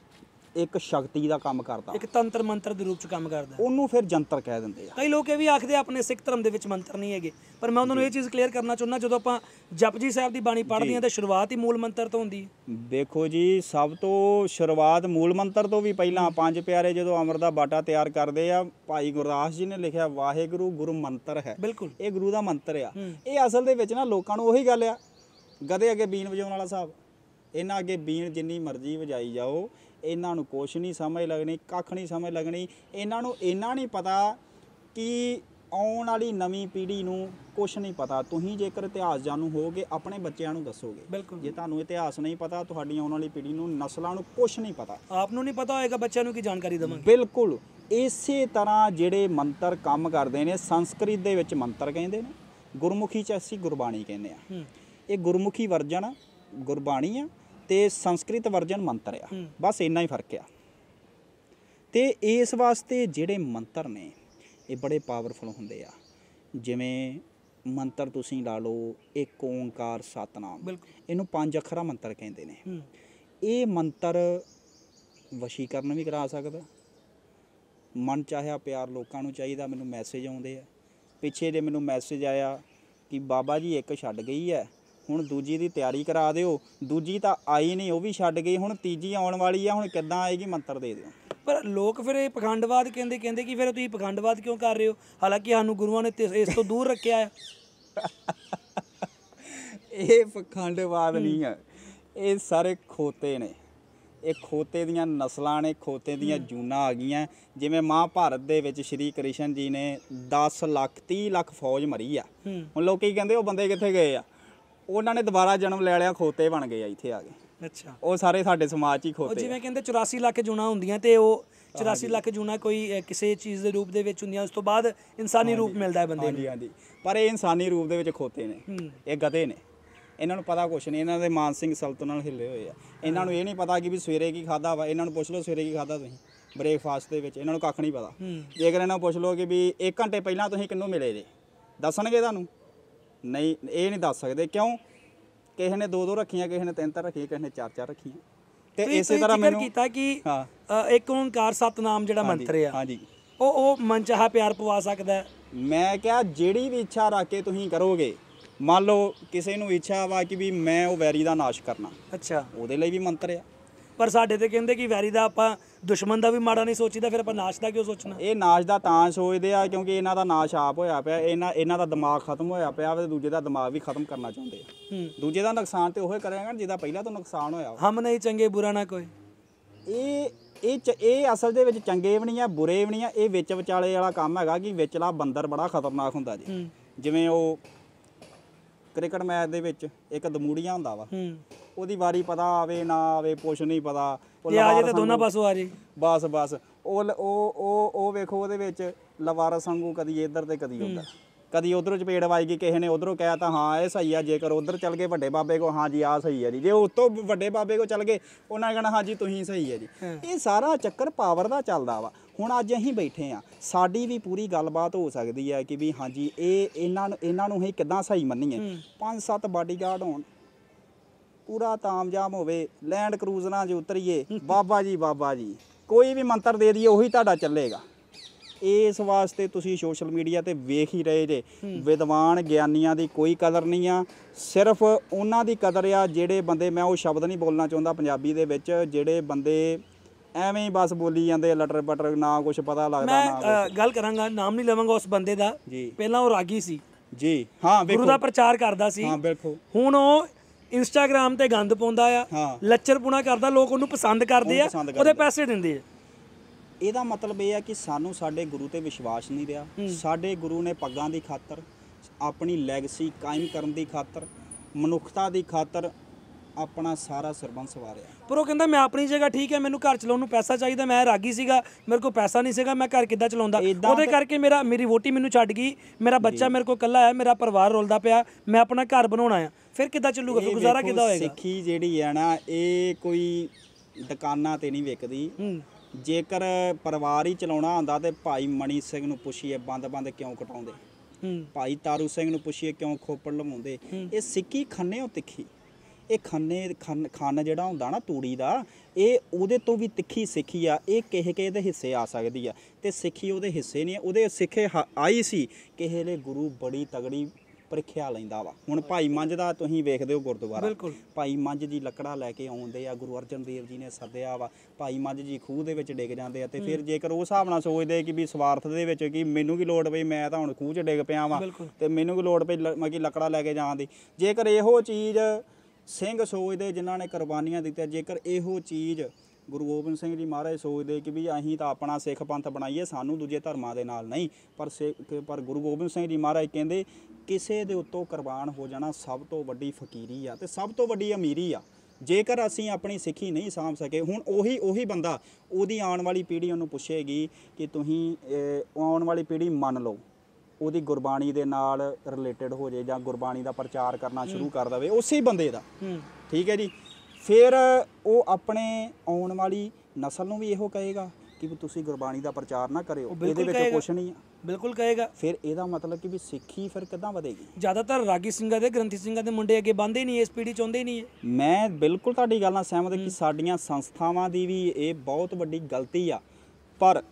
ਇੱਕ ਸ਼ਕਤੀ ਦਾ ਕੰਮ ਕਰਦਾ, ਇੱਕ ਤੰਤਰ ਮੰਤਰ ਦੇ ਰੂਪ ਚ ਕੰਮ ਕਰਦਾ। ਉਹਨੂੰ ਫਿਰ ਜੰਤਰ ਕਹਿ ਦਿੰਦੇ ਆ। ਕਈ ਲੋਕ ਇਹ ਵੀ ਆਖਦੇ ਆ ਆਪਣੇ ਸਿੱਖ ਧਰਮ ਦੇ ਵਿੱਚ ਮੰਤਰ ਨਹੀਂ ਹੈਗੇ, ਪਰ ਮੈਂ ਉਹਨਾਂ ਨੂੰ ਇਹ ਚੀਜ਼ ਕਲੀਅਰ ਕਰਨਾ ਚਾਹੁੰਦਾ, ਜਦੋਂ ਆਪਾਂ ਜਪਜੀ ਸਾਹਿਬ ਦੀ ਬਾਣੀ ਪੜ੍ਹਦੇ ਹਾਂ ਤਾਂ ਸ਼ੁਰੂਆਤ ਹੀ ਮੂਲ ਮੰਤਰ ਤੋਂ ਹੁੰਦੀ ਹੈ। ਦੇਖੋ ਜੀ, ਸਭ ਤੋਂ ਸ਼ੁਰੂਆਤ ਮੂਲ ਮੰਤਰ ਤੋਂ ਵੀ ਪਹਿਲਾਂ ਪੰਜ ਪਿਆਰੇ ਜਦੋਂ ਅੰਮ੍ਰਿਤ ਦਾ ਬਾਟਾ ਤਿਆਰ ਕਰਦੇ ਆ, ਭਾਈ ਗੁਰਦਾਸ ਜੀ ਨੇ ਲਿਖਿਆ ਵਾਹਿਗੁਰੂ ਗੁਰੂ ਮੰਤਰ ਹੈ। ਬਿਲਕੁਲ। ਇਹ ਗੁਰੂ ਦਾ ਮੰਤਰ ਆ। ਹੂੰ। ਇਹ ਅਸਲ ਦੇ ਵਿੱਚ ਨਾ ਲੋਕਾਂ ਨੂੰ ਉਹੀ ਗੱਲ ਆ, ਗਧੇ ਅੱਗੇ ਬੀਨ ਵਜਾਉਣ ਵਾਲਾ ਹਿਸਾਬ। ਇਹਨਾਂ ਅੱਗੇ ਬੀਨ ਜਿੰਨੀ ਮਰਜ਼ੀ ਵਜਾਈ ਜਾਓ, ਇਹਨਾਂ ਨੂੰ ਕੁਛ ਨਹੀਂ ਸਮਝ ਲੱਗਣੀ, ਕੱਖ ਨਹੀਂ ਸਮਝ ਲੱਗਣੀ। ਇਹਨਾਂ ਨੂੰ ਇੰਨਾ ਨਹੀਂ ਪਤਾ ਕਿ ਆਉਣ ਵਾਲੀ ਨਵੀਂ ਪੀੜ੍ਹੀ ਨੂੰ ਕੁਛ ਨਹੀਂ ਪਤਾ। ਤੁਸੀਂ ਜੇਕਰ ਇਤਿਹਾਸ ਜਾਣੂ ਹੋਗੇ, ਆਪਣੇ ਬੱਚਿਆਂ ਨੂੰ ਦੱਸੋਗੇ। ਬਿਲਕੁਲ। ਜੇ ਤੁਹਾਨੂੰ ਇਤਿਹਾਸ ਨਹੀਂ ਪਤਾ, ਤੁਹਾਡੀ ਆਉਣ ਵਾਲੀ ਪੀੜ੍ਹੀ ਨੂੰ, ਨਸਲਾਂ ਨੂੰ ਕੁਛ ਨਹੀਂ ਪਤਾ। ਆਪ ਨੂੰ ਨਹੀਂ ਪਤਾ ਹੋਏਗਾ, ਬੱਚਿਆਂ ਨੂੰ ਕੀ ਜਾਣਕਾਰੀ ਦੇਵਾਂਗੇ। ਬਿਲਕੁਲ। ਇਸੇ ਤਰ੍ਹਾਂ ਜਿਹੜੇ ਮੰਤਰ ਕੰਮ ਕਰਦੇ ਨੇ, ਸੰਸਕ੍ਰਿਤ ਦੇ ਵਿੱਚ ਮੰਤਰ ਕਹਿੰਦੇ ਨੇ, ਗੁਰਮੁਖੀ 'ਚ ਅਸੀਂ ਗੁਰਬਾਣੀ ਕਹਿੰਦੇ ਆ। ਹੂੰ ਇਹ ਗੁਰਮੁਖੀ ਵਰਜਨ ਆ, ਗੁਰਬਾਣੀ ਆ, ਤੇ ਸੰਸਕ੍ਰਿਤ ਵਰਜਨ ਮੰਤਰ ਆ। ਹੂੰ। ਬਸ ਇੰਨਾ ਹੀ ਫਰਕ ਆ। ਤੇ ਇਸ ਵਾਸਤੇ ਜਿਹੜੇ ਮੰਤਰ ਨੇ ਇਹ ਬੜੇ ਪਾਵਰਫੁਲ ਹੁੰਦੇ ਆ। ਜਿਵੇਂ ਮੰਤਰ ਤੁਸੀਂ ਲਾ ਲਓ, ਇੱਕ ਓਂਕਾਰ ਸਤਨਾਮ, ਬਿਲਕੁਲ। ਇਹਨੂੰ ਪੰਜ ਅੱਖਰਾਂ ਮੰਤਰ ਕਹਿੰਦੇ ਨੇ। ਹੂੰ ਇਹ ਮੰਤਰ ਵਸ਼ੀਕਰਨ ਵੀ ਕਰਾ ਸਕਦਾ। ਮਨ ਚਾਹਿਆ ਪਿਆਰ ਲੋਕਾਂ ਨੂੰ ਚਾਹੀਦਾ। ਮੈਨੂੰ ਮੈਸੇਜ ਆਉਂਦੇ ਆ, ਪਿੱਛੇ ਜੇ ਮੈਨੂੰ ਮੈਸੇਜ ਆਇਆ ਕਿ ਬਾਬਾ ਜੀ ਇੱਕ ਛੱਡ ਗਈ ਹੈ, ਹੁਣ ਦੂਜੀ ਦੀ ਤਿਆਰੀ ਕਰਾ ਦਿਓ। ਦੂਜੀ ਤਾਂ ਆਈ ਨਹੀਂ, ਉਹ ਵੀ ਛੱਡ ਗਈ, ਹੁਣ ਤੀਜੀ ਆਉਣ ਵਾਲੀ ਆ, ਹੁਣ ਕਿੱਦਾਂ ਆਏਗੀ, ਮੰਤਰ ਦੇ ਦਿਓ। ਪਰ ਲੋਕ ਫਿਰ ਇਹ ਪਖੰਡਵਾਦ ਕਹਿੰਦੇ ਕਹਿੰਦੇ ਕਿ ਫਿਰ ਤੁਸੀਂ ਪਖੰਡਵਾਦ ਕਿਉਂ ਕਰ ਰਹੇ ਹੋ, ਹਾਲਾਂਕਿ ਸਾਨੂੰ ਗੁਰੂਆਂ ਨੇ ਤੇ ਇਸ ਤੋਂ ਦੂਰ ਰੱਖਿਆ ਹੈ। ਇਹ ਪਖੰਡਵਾਦ ਨਹੀਂ ਹੈ, ਇਹ ਸਾਰੇ ਖੋਤੇ ਨੇ। ਇਹ ਖੋਤੇ ਦੀਆਂ ਨਸਲਾਂ ਨੇ, ਖੋਤੇ ਦੀਆਂ ਜੂਨਾਂ ਆ ਗਈਆਂ। ਜਿਵੇਂ ਮਹਾਭਾਰਤ ਦੇ ਵਿੱਚ ਸ਼੍ਰੀ ਕ੍ਰਿਸ਼ਨ ਜੀ ਨੇ ਦਸ ਲੱਖ ਤੀਹ ਲੱਖ ਫੌਜ ਮਰੀ ਆ। ਹੂੰ ਹੁਣ ਲੋਕੀ ਕਹਿੰਦੇ ਉਹ ਬੰਦੇ ਕਿੱਥੇ ਗਏ ਆ? ਉਹਨਾਂ ਨੇ ਦੁਬਾਰਾ ਜਨਮ ਲੈ ਲਿਆ, ਖੋਤੇ ਬਣ ਗਏ ਆ ਇੱਥੇ ਆ ਕੇ। ਅੱਛਾ। ਉਹ ਸਾਰੇ ਸਾਡੇ ਸਮਾਜ 'ਚ ਹੀ ਉਹ ਖੋਤੇ ਆ। ਜਿਵੇਂ ਕਹਿੰਦੇ ਚੁਰਾਸੀ ਲੱਖ ਜੂਨਾਂ ਹੁੰਦੀਆਂ, ਤੇ ਉਹ ਚੁਰਾਸੀ ਲੱਖ ਜੂਨਾਂ ਕੋਈ ਅ, ਕਿਸੇ ਚੀਜ਼ ਦੇ ਰੂਪ ਦੇ ਵਿੱਚ ਹੁੰਦੀਆਂ, ਉਸ ਤੋਂ ਬਾਅਦ ਇਨਸਾਨੀ ਰੂਪ ਮਿਲਦਾ ਹੈ ਬੰਦੇ ਨੂੰ। ਹਾਂਜੀ ਹਾਂਜੀ, ਪਰ ਇਹ ਇਨਸਾਨੀ ਰੂਪ ਦੇ ਵਿੱਚ ਖੋਤੇ ਨੇ, ਹੂੰ ਇਹ ਗਧੇ ਨੇ। ਇਹਨਾਂ ਨੂੰ ਪਤਾ ਕੁਛ ਨਹੀਂ, ਇਹਨਾਂ ਦੇ ਮਾਨਸਿਕ ਸੰਤੁਲਨ ਨਾਲ ਹਿੱਲੇ ਹੋਏ ਆ। ਇਹਨਾਂ ਨੂੰ ਇਹ ਨਹੀਂ ਪਤਾ ਕਿ ਵੀ ਸਵੇਰੇ ਕੀ ਖਾਦਾ ਵਾ। ਇਹਨਾਂ ਨੂੰ ਪੁੱਛ ਲਓ ਸਵੇਰੇ ਕੀ ਖਾਦਾ ਤੁਸੀਂ ਬ੍ਰੇਕਫਾਸਟ ਦੇ ਵਿੱਚ, ਇਹਨਾਂ ਨੂੰ ਕੱਖ ਨਹੀਂ ਪਤਾ। ਹੂੰ ਜੇਕਰ ਇਹਨਾਂ ਨੂੰ ਪੁੱਛ ਲਓ ਕਿ ਵੀ ਇੱਕ ਘੰਟੇ ਪਹਿਲਾਂ ਤੁਸੀਂ ਕਿਹਨੂੰ ਮਿਲੇ ਜੇ, ਦੱਸਣਗੇ ਤੁਹਾਨੂੰ? ਨਹੀਂ, ਇਹ ਨਹੀਂ ਦੱਸ ਸਕਦੇ। ਕਿਉਂ? ਕਿਸੇ ਨੇ ਦੋ ਦੋ ਰੱਖੀਆਂ, ਕਿਸੇ ਨੇ ਤਿੰਨ ਤਿੰਨ ਰੱਖੀਆਂ, ਕਿਸੇ ਨੇ ਚਾਰ ਚਾਰ ਰੱਖੀਆਂ। ਤੇ ਇਸੇ ਤਰ੍ਹਾਂ ਮੈਨੂੰ ਕੀਤਾ ਕਿ ਹਾਂ ਅ, ਇੱਕ ਓਂਕਾਰ ਸਤਨਾਮ ਜਿਹੜਾ ਮੰਤਰ ਆ, ਹਾਂਜੀ, ਉਹ ਉਹ ਮਨ ਚਾਹਾ ਪਿਆਰ ਪਵਾ ਸਕਦਾ ਹੈ। ਮੈਂ ਕਿਹਾ ਜਿਹੜੀ ਵੀ ਇੱਛਾ ਰੱਖ ਕੇ ਤੁਸੀਂ ਕਰੋਗੇ, ਮੰਨ ਲਓ ਕਿਸੇ ਨੂੰ ਇੱਛਾ ਵਾ ਕਿ ਵੀ ਮੈਂ ਉਹ ਵੈਰੀ ਦਾ ਨਾਸ਼ ਕਰਨਾ, ਅੱਛਾ। ਉਹਦੇ ਲਈ ਵੀ ਮੰਤਰ ਆ। ਪਰ ਸਾਡੇ ਤੇ ਕਹਿੰਦੇ ਕਿ ਵੈਰੀ ਦਾ ਆਪਾਂ ਦੁਸ਼ਮਣ ਦਾ ਵੀ ਮਾੜਾ ਨਹੀਂ ਸੋਚੀਦਾ, ਫਿਰ ਆਪਾਂ ਨਾਸ਼ ਦਾ ਕਿਉਂ ਸੋਚਣਾ? ਇਹ ਨਾਸ਼ ਦਾ ਤਾਂ ਸੋਚਦੇ ਆ ਕਿਉਂਕਿ ਇਹਨਾਂ ਦਾ ਨਾਸ਼ ਆਪ ਹੋਇਆ ਪਿਆ। ਇਹਨਾਂ ਇਹਨਾਂ ਦਾ ਦਿਮਾਗ ਖਤਮ ਹੋਇਆ ਪਿਆ ਤੇ ਦੂਜੇ ਦਾ ਦਿਮਾਗ ਵੀ ਖਤਮ ਕਰਨਾ ਚਾਹੁੰਦੇ ਆ। ਹੂੰ ਦੂਜੇ ਦਾ ਨੁਕਸਾਨ ਤੇ ਉਹ ਕਰੇਗਾ ਜਿਹਦਾ ਪਹਿਲਾਂ ਤੋਂ ਨੁਕਸਾਨ ਹੋਇਆ ਵਾ। ਹਮ ਨਹੀਂ ਚੰਗੇ ਬੁਰਾ ਨਾ ਕੋਈ। ਇਹ ਇਹ ਚ- ਇਹ ਅਸਲ ਦੇ ਵਿੱਚ ਚੰਗੇ ਵੀ ਨਹੀਂ ਆ, ਬੁਰੇ ਵੀ ਨਹੀਂ ਆ। ਇਹ ਵਿੱਚ ਵਿਚਾਲੇ ਵਾਲਾ ਕੰਮ ਹੈਗਾ ਕਿ ਵਿਚਲਾ ਬੰਦਰ ਬੜਾ ਖਤਰਨਾਕ ਹੁੰਦਾ ਜੀ। ਹੂੰ ਜਿਵੇਂ ਉਹ ਕ੍ਰਿਕਟ ਮੈਚ ਦੇ ਵਿੱਚ ਇੱਕ ਦਮੂੜੀਆ ਹੁੰਦਾ ਵਾ, ਹੂੰ ਉਹਦੀ ਵਾਰੀ ਪਤਾ ਆਵੇ ਨਾ ਆਵੇ ਕੁਛ ਨਹੀਂ ਪਤਾ, ਉਹ ਇਹ ਆ ਜੇ ਲਵਾਰਸ ਤੇ ਦੋਨਾਂ ਵਾਂਗੂ- ਪਾਸੋਂ ਆ ਜੇ। ਬਸ ਬਸ ਉਹ ਲ- ਉਹ ਉਹ ਉਹ ਵੇਖੋ ਉਹਦੇ ਵਿੱਚ ਲਵਾਰਸ ਵਾਂਗੂ ਕਦੀ ਇੱਧਰ ਤੇ ਕਦੀ ਉੱਧਰ, ਕਦੀ ਉਧਰੋਂ ਚਪੇੜ ਵੱਜ ਗਈ, ਕਿਸੇ ਨੇ ਉਧਰੋਂ ਕਹਿ ਤਾ ਹਾਂ ਇਹ ਸਹੀ ਆ, ਜੇਕਰ ਉਧਰ ਚੱਲ ਗਏ ਵੱਡੇ ਬਾਬੇ ਕੋ ਹਾਂ ਜੀ ਆਹ ਸਹੀ ਹੈ ਜੀ, ਜੇ ਉਸ ਤੋਂ ਵੱਡੇ ਬਾਬੇ ਕੋ ਚੱਲ ਗਏ ਉਹਨਾਂ ਨੇ ਕਹਿਣਾ ਹਾਂ ਜੀ ਤੁਸੀਂ ਸਹੀ ਹੈ ਜੀ। ਇਹ ਸਾਰਾ ਚੱਕਰ ਪਾਵਰ ਦਾ ਚੱਲਦਾ ਵਾ। ਹੁਣ ਅੱਜ ਅਸੀਂ ਬੈਠੇ ਆ, ਸਾਡੀ ਵੀ ਪੂਰੀ ਗੱਲਬਾਤ ਹੋ ਸਕਦੀ ਹੈ ਕਿ ਵੀ ਹਾਂਜੀ ਇਹ ਇਹਨਾਂ ਨੂੰ ਇਹਨਾਂ ਨੂੰ ਅਸੀਂ ਕਿੱਦਾਂ ਸਹੀ ਮੰਨੀਏ। ਪੰਜ ਸੱਤ ਬਾਡੀਗਾਰਡ ਹੋਣ, ਪੂਰਾ ਤਾਮਜਾਮ ਹੋਵੇ, ਲੈਂਡ ਕਰੂਜ਼ਰਾਂ 'ਚ ਉਤਰੀਏ, ਬਾਬਾ ਜੀ ਬਾਬਾ ਜੀ ਕੋਈ ਵੀ ਮੰਤਰ ਦੇ ਦਈਏ ਉਹੀ ਤੁਹਾਡਾ ਚੱਲੇਗਾ। ਇਸ ਵਾਸਤੇ ਤੁਸੀਂ ਸੋਸ਼ਲ ਮੀਡੀਆ ਤੇ ਵੇਖ ਹੀ ਰਹੇ ਜੇ, ਵਿਦਵਾਨ ਗਿਆਨੀਆਂ ਦੀ ਕੋਈ ਕਦਰ ਨਹੀਂ ਆ, ਸਿਰਫ ਉਹਨਾਂ ਦੀ ਕਦਰ ਆ ਜਿਹੜੇ ਬੰਦੇ, ਮੈਂ ਉਹ ਸ਼ਬਦ ਨਹੀਂ ਬੋਲਣਾ ਚਾਹੁੰਦਾ ਪੰਜਾਬੀ ਦੇ ਵਿੱਚ, ਜਿਹੜੇ ਬੰਦੇ ਐਵੇਂ ਹੀ ਬਸ ਬੋਲੀ ਜਾਂਦੇ ਲਟਰ ਪਟਰ, ਨਾ ਕੁਝ ਪਤਾ ਲੱਗਦਾ ਮੈਂ ਨਾ ਅ, ਗੱਲ ਕਰਾਂਗਾ, ਨਾਮ ਨਹੀਂ ਲਵਾਂਗਾ ਉਸ ਬੰਦੇ ਦਾ। ਜੀ ਪਹਿਲਾਂ ਉਹ ਰਾਗੀ ਸੀ ਜੀ, ਹਾਂ ਗੁਰੂ ਦਾ ਪ੍ਰਚਾਰ ਕਰਦਾ ਸੀ, ਹਾਂ ਬਿਲਕੁਲ, ਹੁਣ ਉਹ ਇੰਸਟਾਗ੍ਰਾਮ ਤੇ ਗੰਦ ਪਾਉਂਦਾ ਆ, ਹਾਂ ਲੱਚਰਪੁਣਾ ਕਰਦਾ, ਲੋਕ ਉਹਨੂੰ ਪਸੰਦ ਕਰਦੇ ਆ, ਪਸੰਦ ਉਹਦੇ ਪੈਸੇ ਦਿੰਦੇ ਆ। ਇਹਦਾ ਮਤਲਬ ਇਹ ਹੈ ਕਿ ਸਾਨੂੰ ਸਾਡੇ ਗੁਰੂ ਤੇ ਵਿਸ਼ਵਾਸ ਨਹੀਂ ਰਿਹਾ। ਸਾਡੇ ਗੁਰੂ ਨੇ ਪੱਗਾਂ ਦੀ ਖਾਤਰ, ਆਪਣੀ ਲੈਗਸੀ ਕਾਇਮ ਕਰਨ ਦੀ ਖਾਤਰ, ਮਨੁੱਖਤਾ ਦੀ ਖਾਤਰ ਆਪਣਾ ਸਾਰਾ ਸਰਬੰਸ ਵਾਰਿਆ। ਪਰ ਉਹ ਕਹਿੰਦਾ ਮੈਂ ਆਪਣੀ ਜਗ੍ਹਾ ਠੀਕ ਹੈ, ਮੈਨੂੰ ਘਰ ਚਲਾਉਣ ਨੂੰ ਪੈਸਾ ਚਾਹੀਦਾ, ਮੈਂ ਰਾਗੀ ਸੀਗਾ, ਮੇਰੇ ਕੋਲ ਪੈਸਾ ਨਹੀਂ ਸੀਗਾ, ਮੈਂ ਘਰ ਕਿੱਦਾਂ ਚਲਾਉਂਦਾ, ਉਹਦੇ ਕਰਕੇ ਮੇਰਾ ਮੇਰੀ ਵੋਟੀ ਮੈਨੂੰ ਛੱਡ ਗਈ, ਮੇਰਾ ਬੱਚਾ ਮੇਰੇ ਕੋਲ ਇਕੱਲਾ ਹੈ, ਮੇਰਾ ਪਰਿਵਾਰ ਰੁਲਦਾ ਪਿਆ, ਮੈਂ ਆਪਣਾ ਘਰ ਬਣਾਉਣਾ ਆ, ਫਿਰ ਕਿੱਦਾਂ ਚੱਲੂਗਾ, ਫਿਰ ਗੁਜ਼ਾਰਾ ਕਿੱਦਾਂ ਹੋਏਗਾ? ਸਿੱਖੀ ਜਿਹੜੀ ਹੈ ਨਾ, ਇਹ ਕੋਈ ਦੁਕਾਨਾਂ ਤੇ ਨਹੀਂ ਵਿਕਦੀ। ਜੇਕਰ ਪਰਿਵਾਰ ਹੀ ਚਲਾਉਣਾ ਹੁੰਦਾ ਤੇ ਭਾਈ ਮਣੀ ਸਿੰਘ ਨੂੰ ਪੁੱਛੀਏ ਬੰਦ ਬੰਦ ਕਿਉਂ ਕਟਾਉਂਦੇ, ਭਾਈ ਤਾਰੂ ਸਿੰਘ ਨੂੰ ਪੁੱਛੀਏ ਕਿਉਂ ਖੋਪੜ ਲਵਾਉਂਦੇ। ਇਹ ਸਿੱਖੀ ਖੰਨੇ ਤਿੱਖੀ, ਇਹ ਖੰਨੇ ਖੰਨ ਖੰਨ ਜਿਹੜਾ ਹੁੰਦਾ ਨਾ ਤੂੜੀ ਦਾ, ਇਹ ਉਹਦੇ ਤੋਂ ਵੀ ਤਿੱਖੀ ਸਿੱਖੀ ਆ। ਇਹ ਕਿਸੇ ਕਿਸੇ ਦੇ ਹਿੱਸੇ ਆ ਸਕਦੀ ਆ ਤੇ ਸਿੱਖੀ ਉਹਦੇ ਹਿੱਸੇ ਨਹੀਂ, ਉਹਦੇ ਸਿੱਖੇ ਆਈ ਸੀ। ਕਿਸੇ ਦੇ ਗੁਰੂ ਬੜੀ ਤਗੜੀ ਪ੍ਰੀਖਿਆ ਲੈਂਦਾ ਵਾ। ਹੁਣ ਭਾਈ ਮੰਝ ਦਾ ਤੁਸੀਂ ਵੇਖਦੇ ਹੋ ਗੁਰਦੁਆਰਾ, ਭਾਈ ਮੰਝ ਜੀ ਲੱਕੜਾ ਲੈ ਕੇ ਆਉਂਦੇ ਆ, ਗੁਰੂ ਅਰਜਨ ਦੇਵ ਜੀ ਨੇ ਸੱਦਿਆ ਵਾ, ਭਾਈ ਮੰਝ ਜੀ ਖੂਹ ਦੇ ਵਿੱਚ ਡਿੱਗ ਜਾਂਦੇ ਆ। ਤੇ ਫਿਰ ਜੇਕਰ ਉਹ ਹਿਸਾਬ ਨਾਲ ਸੋਚਦੇ ਕਿ ਵੀ ਸਵਾਰਥ ਦੇ ਵਿੱਚ ਕਿ ਮੈਨੂੰ ਕੀ ਲੋੜ ਪਈ, ਮੈਂ ਤਾਂ ਹੁਣ ਖੂਹ 'ਚ ਡਿੱਗ ਪਿਆ ਵਾਂ ਤੇ ਮੈਨੂੰ ਕੀ ਲੋੜ ਪਈ ਮੈਂ ਕਿ ਲੱਕੜਾ ਲੈ ਕੇ ਜਾਣ ਦੀ, ਜੇਕਰ ਇਹੋ ਚੀਜ਼ ਸਿੰਘ ਸੋਚਦੇ ਜਿਨ੍ਹਾਂ ਨੇ ਕੁਰਬਾਨੀਆਂ ਦਿੱਤੀਆਂ, ਜੇਕਰ ਇਹੋ ਚੀਜ਼ ਗੁਰੂ ਗੋਬਿੰਦ ਸਿੰਘ ਜੀ ਮਹਾਰਾਜ ਸੋਚਦੇ ਕਿ ਵੀ ਅਸੀਂ ਤਾਂ ਆਪਣਾ ਸਿੱਖ ਪੰਥ ਬਣਾਈਏ, ਸਾਨੂੰ ਦੂਜੇ ਧਰਮਾਂ ਦੇ ਨਾਲ ਨਹੀਂ, ਪਰ ਸਿੱਖ ਪਰ ਗੁਰੂ ਗੋਬਿੰਦ ਸਿੰਘ ਜੀ ਮਹਾਰਾਜ ਕਹਿੰਦੇ ਕਿਸੇ ਦੇ ਉੱਤੋਂ ਕੁਰਬਾਨ ਹੋ ਜਾਣਾ ਸਭ ਤੋਂ ਵੱਡੀ ਫਕੀਰੀ ਆ ਤੇ ਸਭ ਤੋਂ ਵੱਡੀ ਅਮੀਰੀ ਆ। ਜੇਕਰ ਅਸੀਂ ਆਪਣੀ ਸਿੱਖੀ ਨਹੀਂ ਸਾਂਭ ਸਕੇ, ਹੁਣ ਉਹੀ ਉਹੀ ਬੰਦਾ ਉਹਦੀ ਆਉਣ ਵਾਲੀ ਪੀੜ੍ਹੀ ਉਹਨੂੰ ਪੁੱਛੇਗੀ ਕਿ ਤੁਸੀਂ ਆਉਣ ਵਾਲੀ ਪੀੜ੍ਹੀ ਮੰਨ ਲਓ, ਉਹਦੀ ਗੁਰਬਾਣੀ ਦੇ ਨਾਲ ਰਿਲੇਟਡ ਹੋ ਜੇ ਜਾਂ ਗੁਰਬਾਣੀ ਦਾ ਪ੍ਰਚਾਰ ਕਰਨਾ ਸ਼ੁਰੂ ਕਰ ਦੇਵੇ ਉਸੇ ਬੰਦੇ ਦਾ, ਠੀਕ ਹੈ ਜੀ, ਫਿਰ ਉਹ ਆਪਣੇ ਆਉਣ ਵਾਲੀ ਨਸਲ ਨੂੰ ਵੀ ਇਹੋ ਕਹੇਗਾ ਕਿ ਵੀ ਤੁਸੀਂ ਗੁਰਬਾਣੀ ਦਾ ਪ੍ਰਚਾਰ ਨਾ ਕਰਿਓ, ਇਹਦੇ ਵਿੱਚ ਕੁਛ ਨਹੀਂ ਆ। ਬਿਲਕੁਲ ਕਹੇਗਾ। ਫਿਰ ਇਹਦਾ ਮਤਲਬ ਕਿ ਵੀ ਸਿੱਖੀ ਫਿਰ ਕਿੱਦਾਂ ਵਧੇਗੀ? ਜ਼ਿਆਦਾਤਰ ਰਾਗੀ ਸਿੰਘਾਂ ਦੇ ਗ੍ਰੰਥੀ ਸਿੰਘਾਂ ਦੇ ਮੁੰਡੇ ਅੱਗੇ ਬੰਦੇ ਹੀ ਨਹੀਂ, ਇਸ ਪੀੜ੍ਹੀ ਚਾਹੁੰਦੇ ਹੀ ਨਹੀਂ ਹੈ। ਮੈਂ ਬਿਲਕੁਲ ਤੁਹਾਡੀ ਗੱਲ ਨਾਲ ਸਹਿਮਤ ਕਿ ਸਾਡੀਆਂ ਸੰਸਥਾਵਾਂ ਦੀ ਵੀ ਇਹ ਬਹੁਤ ਵੱਡੀ ਗਲਤੀ ਆ, ਪਰ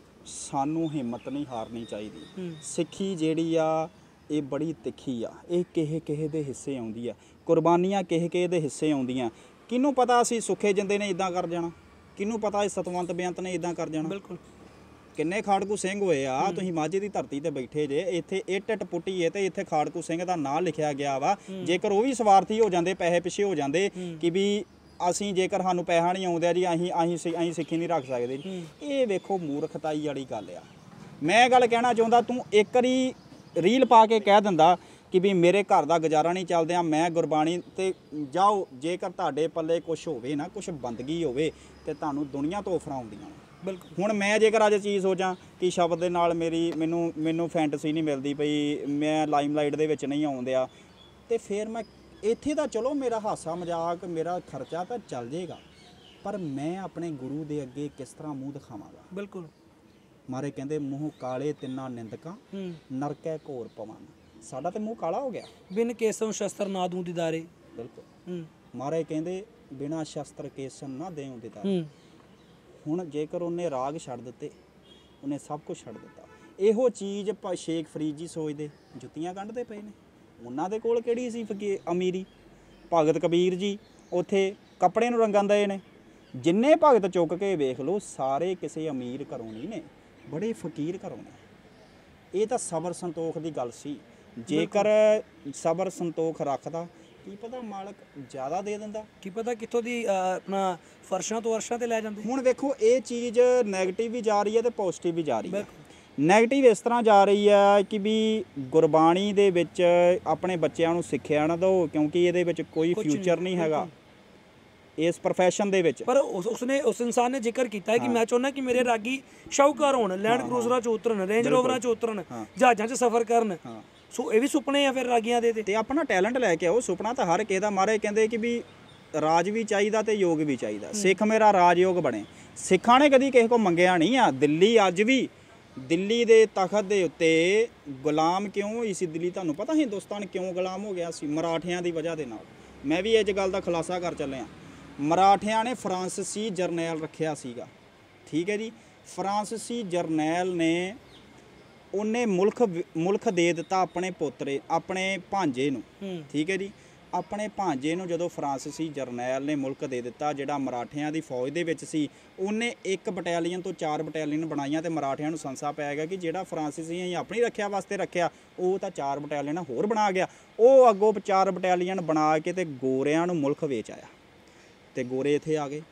ਸਾਨੂੰ ਹਿੰਮਤ ਨਹੀਂ ਹਾਰਨੀ ਚਾਹੀਦੀ। ਸਿੱਖੀ ਜਿਹੜੀ ਆ ਇਹ ਬੜੀ ਤਿੱਖੀ ਆ, ਇਹ ਕਿਸੇ ਕਿਸੇ ਦੇ ਹਿੱਸੇ ਆਉਂਦੀ ਆ, ਕੁਰਬਾਨੀਆਂ ਕਿਸੇ ਕਿਸੇ ਦੇ ਹਿੱਸੇ ਆਉਂਦੀਆਂ। ਕਿਹਨੂੰ ਪਤਾ ਅਸੀਂ ਸੁੱਖੇ ਜਿੰਦੇ ਨੇ ਇਦਾਂ ਕਰ ਜਾਣਾ, ਕਿਹਨੂੰ ਪਤਾ ਇਹ ਸਤਵੰਤ ਬੇਅੰਤ ਨੇ ਇਦਾਂ ਕਰ ਜਾਣਾ। ਬਿਲਕੁਲ, ਕਿੰਨੇ ਖਾੜਕੂ ਸਿੰਘ ਹੋਏ ਆ, ਤੁਸੀਂ ਮਾਝੇ ਦੀ ਧਰਤੀ ਤੇ ਬੈਠੇ ਜੇ, ਇੱਥੇ ਇੱਟ ਇੱਟ ਪੁੱਟੀ ਹੈ ਤੇ ਇੱਥੇ ਖਾੜਕੂ ਸਿੰਘ ਦਾ ਨਾਂ ਲਿਖਿਆ ਗਿਆ ਵਾ। ਜੇਕਰ ਉਹ ਵੀ ਸਵਾਰਥੀ ਹੋ ਜਾਂਦੇ, ਪੈਸੇ ਪਿੱਛੇ ਹੋ ਜਾਂਦੇ ਕਿ ਵੀ ਅਸੀਂ ਜੇਕਰ ਸਾਨੂੰ ਪੈਸਾ ਨਹੀਂ ਆਉਂਦਾ ਜੀ ਅਸੀਂ ਅਸੀਂ ਅਸੀਂ ਸਿੱਖੀ ਨਹੀਂ ਰੱਖ ਸਕਦੇ ਜੀ, ਇਹ ਵੇਖੋ ਮੂਰਖਤਾਈ ਵਾਲੀ ਗੱਲ ਆ। ਮੈਂ ਗੱਲ ਕਹਿਣਾ ਚਾਹੁੰਦਾ, ਤੂੰ ਇੱਕ ਵਾਰੀ ਰੀਲ ਪਾ ਕੇ ਕਹਿ ਦਿੰਦਾ ਕਿ ਵੀ ਮੇਰੇ ਘਰ ਦਾ ਗੁਜ਼ਾਰਾ ਨਹੀਂ ਚੱਲਦਿਆਂ ਮੈਂ ਗੁਰਬਾਣੀ ਤੇ ਜਾਓ, ਜੇਕਰ ਤੁਹਾਡੇ ਪੱਲੇ ਕੁਝ ਹੋਵੇ ਨਾ, ਕੁਝ ਬੰਦਗੀ ਹੋਵੇ ਤੇ ਤੁਹਾਨੂੰ ਦੁਨੀਆ ਤੋਂ ਆਫਰਾਂ ਆਉਂਦੀਆਂ। ਬਿਲਕੁਲ। ਹੁਣ ਮੈਂ ਜੇਕਰ ਅੱਜ ਚੀਜ਼ ਸੋਚਾਂ ਕਿ ਸ਼ਬਦ ਦੇ ਨਾਲ ਮੇਰੀ ਮੈਨੂੰ ਮੈਨੂੰ ਫੈਂਟਸੀ ਨਹੀਂ ਮਿਲਦੀ ਪਈ, ਮੈਂ ਲਾਈਮਲਾਈਟ ਦੇ ਵਿੱਚ ਨਹੀਂ ਆਉਂਦਿਆ, ਤੇ ਫਿਰ ਮੈਂ ਇੱਥੇ ਤਾਂ ਚਲੋ ਮੇਰਾ ਹਾਸਾ ਮਜ਼ਾਕ ਮੇਰਾ ਖਰਚਾ ਤਾਂ ਚੱਲ ਜਾਏਗਾ, ਪਰ ਮੈਂ ਆਪਣੇ ਗੁਰੂ ਦੇ ਅੱਗੇ ਕਿਸ ਤਰ੍ਹਾਂ ਮੂੰਹ ਦਿਖਾਵਾਂਗਾ? ਬਿਲਕੁਲ। ਮਾਰੇ ਕਹਿੰਦੇ ਮੂੰਹ ਕਾਲੇ ਤਿੰਨਾਂ ਨਿੰਦਕਾਂ ਨਰਕੈ ਘੋਰ ਪਵਨ, ਸਾਡਾ ਤੇ ਮੂੰਹ ਕਾਲਾ ਹੋ ਗਿਆ। ਬਿਨ ਕੇਸੋਂ ਸ਼ਸਤਰ ਨਾ ਦੂੰ ਦਿਦਾਰੇ। ਬਿਲਕੁਲ। ਮਾਰੇ ਕਹਿੰਦੇ ਬਿਨਾਂ ਸ਼ਸਤਰ ਕੇਸਨ ਨਾ ਦੇਉ ਦਿਦਾਰੇ। ਹੁਣ ਜੇਕਰ ਉਹਨੇ ਰਾਗ ਛੱਡ ਦਿੱਤੇ, ਉਹਨੇ ਸਭ ਕੁਝ ਛੱਡ ਦਿੱਤਾ। ਇਹੋ ਚੀਜ਼ ਸ਼ੇਖ ਫਰੀਦ ਜੀ ਸੋਚਦੇ, ਜੁੱਤੀਆਂ ਕੱਢਦੇ ਪਏ ਨੇ, ਉਹਨਾਂ ਦੇ ਕੋਲ ਕਿਹੜੀ ਸੀ ਫਕੀ ਅਮੀਰੀ। ਭਗਤ ਕਬੀਰ ਜੀ ਉੱਥੇ ਕੱਪੜੇ ਨੂੰ ਰੰਗਣ ਦੇ ਨੇ, ਜਿੰਨੇ ਭਗਤ ਚੁੱਕ ਕੇ ਵੇਖ ਲਓ ਸਾਰੇ ਕਿਸੇ ਅਮੀਰ ਘਰੋਂ ਨਹੀਂ ਨੇ, ਬੜੇ ਫਕੀਰ ਘਰੋਂ ਨੇ। ਇਹ ਤਾਂ ਸਬਰ ਸੰਤੋਖ ਦੀ ਗੱਲ ਸੀ। ਜੇਕਰ ਸਬਰ ਸੰਤੋਖ ਰੱਖਦਾ, ਕੀ ਪਤਾ ਮਾਲਕ ਜ਼ਿਆਦਾ ਦੇ ਦਿੰਦਾ, ਕੀ ਪਤਾ ਕਿੱਥੋਂ ਦੀ ਆਪਣਾ ਫਰਸ਼ਾਂ ਤੋਂ ਅਰਸ਼ਾਂ ਤੇ ਲੈ ਜਾਂਦੇ। ਹੁਣ ਵੇਖੋ ਇਹ ਚੀਜ਼ ਨੈਗੇਟਿਵ ਵੀ ਜਾ ਰਹੀ ਹੈ ਤੇ ਪੋਜ਼ਿਟਿਵ ਵੀ ਜਾ ਰਹੀ ਹੈ। ਨੈਗੇਟਿਵ ਇਸ ਤਰ੍ਹਾਂ ਜਾ ਰਹੀ ਹੈ ਕਿ ਵੀ ਗੁਰਬਾਣੀ ਦੇ ਵਿੱਚ ਆਪਣੇ ਬੱਚਿਆਂ ਨੂੰ ਸਿੱਖਿਆ ਨਾ ਦਿਓ, ਕਿਉਂਕਿ ਇਹਦੇ ਵਿੱਚ ਕੋਈ ਫਿਊਚਰ ਨਹੀਂ ਹੈਗਾ ਇਸ ਪ੍ਰੋਫੈਸ਼ਨ ਦੇ ਵਿੱਚ। ਪਰ ਉਸ ਉਸਨੇ ਉਸ ਇਨਸਾਨ ਨੇ ਜ਼ਿਕਰ ਕੀਤਾ ਹੈ ਕਿ ਮੈਂ ਚਾਹੁੰਦਾ ਕਿ ਮੇਰੇ ਰਾਗੀ ਸ਼ਾਹੂਕਾਰ ਹੋਣ, ਲੈਂਡ ਕਰੂਜ਼ਰਾਂ 'ਚ ਉਤਰਨ, ਰੇਂਜ ਰੋਵਰਾਂ 'ਚ ਉਤਰਨ, ਜਹਾਜ਼ਾਂ 'ਚ ਸਫ਼ਰ ਕਰਨ। ਸੋ ਇਹ ਵੀ ਸੁਪਨੇ ਆ ਫਿਰ ਰਾਗੀਆਂ ਦੇ ਤੇ ਆਪਣਾ ਟੈਲੈਂਟ ਲੈ ਕੇ ਆਓ। ਸੁਪਨਾ ਤਾਂ ਹਰ ਕਿਸੇ ਦਾ। ਮਹਾਰਾਜ ਕਹਿੰਦੇ ਕਿ ਵੀ ਰਾਜ ਵੀ ਚਾਹੀਦਾ ਤੇ ਯੋਗ ਵੀ ਚਾਹੀਦਾ। ਸਿੱਖ ਮੇਰਾ ਰਾਜਯੋਗ ਬਣੇ। ਸਿੱਖਾਂ ਨੇ ਕਦੀ ਕਿਸੇ ਕੋਲ ਮੰਗਿਆ ਨਹੀਂ ਆ। ਦਿੱਲੀ ਅੱਜ ਵੀ ਦਿੱਲੀ ਦੇ ਤਖਤ ਦੇ ਉੱਤੇ ਗੁਲਾਮ ਕਿਉਂ ਹੋਈ ਸੀ ਦਿੱਲੀ? ਤੁਹਾਨੂੰ ਪਤਾ ਹਿੰਦੁਸਤਾਨ ਕਿਉਂ ਗੁਲਾਮ ਹੋ ਗਿਆ ਸੀ? ਮਰਾਠਿਆਂ ਦੀ ਵਜ੍ਹਾ ਦੇ ਨਾਲ। ਮੈਂ ਵੀ ਇਹ ਗੱਲ ਦਾ ਖੁਲਾਸਾ ਕਰ ਚੱਲਿਆ। ਮਰਾਠਿਆਂ ਨੇ ਫਰਾਂਸੀਸੀ ਜਰਨੈਲ ਰੱਖਿਆ ਸੀਗਾ, ਠੀਕ ਹੈ ਜੀ। ਫਰਾਂਸੀਸੀ ਜਰਨੈਲ ਨੇ ਉਹਨੇ ਮੁਲਕ ਮੁਲਕ ਦੇ ਦਿੱਤਾ ਆਪਣੇ ਪੋਤਰੇ, ਆਪਣੇ ਭਾਂਜੇ ਨੂੰ, ਠੀਕ ਹੈ ਜੀ। ਆਪਣੇ ਭਾਂਜੇ ਨੂੰ ਜਦੋਂ ਫਰਾਂਸੀਸੀ ਜਰਨੈਲ ਨੇ ਮੁਲਕ ਦੇ ਦਿੱਤਾ, ਜਿਹੜਾ ਮਰਾਠਿਆਂ ਦੀ ਫੌਜ ਦੇ ਵਿੱਚ ਸੀ, ਉਹਨੇ ਇੱਕ ਬਟਾਲੀਅਨ ਤੋਂ ਚਾਰ ਬਟਾਲੀਅਨ ਬਣਾਈਆਂ ਤੇ ਮਰਾਠਿਆਂ ਨੂੰ ਸੰਸਾ ਪੈ ਗਿਆ ਕਿ ਜਿਹੜਾ ਫਰਾਂਸੀਸੀ ਅਸੀਂ ਆਪਣੀ ਰੱਖਿਆ ਵਾਸਤੇ ਰੱਖਿਆ ਉਹ ਤਾਂ ਚਾਰ ਬਟਾਲੀਅਨ ਹੋਰ ਬਣਾ ਗਿਆ। ਉਹ ਅੱਗੋਂ ਚਾਰ ਬਟਾਲੀਅਨ ਬਣਾ ਕੇ ਤੇ ਗੋਰਿਆਂ ਨੂੰ ਮੁਲਕ ਵੇਚ ਆਇਆ ਤੇ ਗੋਰੇ ਇੱਥੇ ਆ ਗਏ।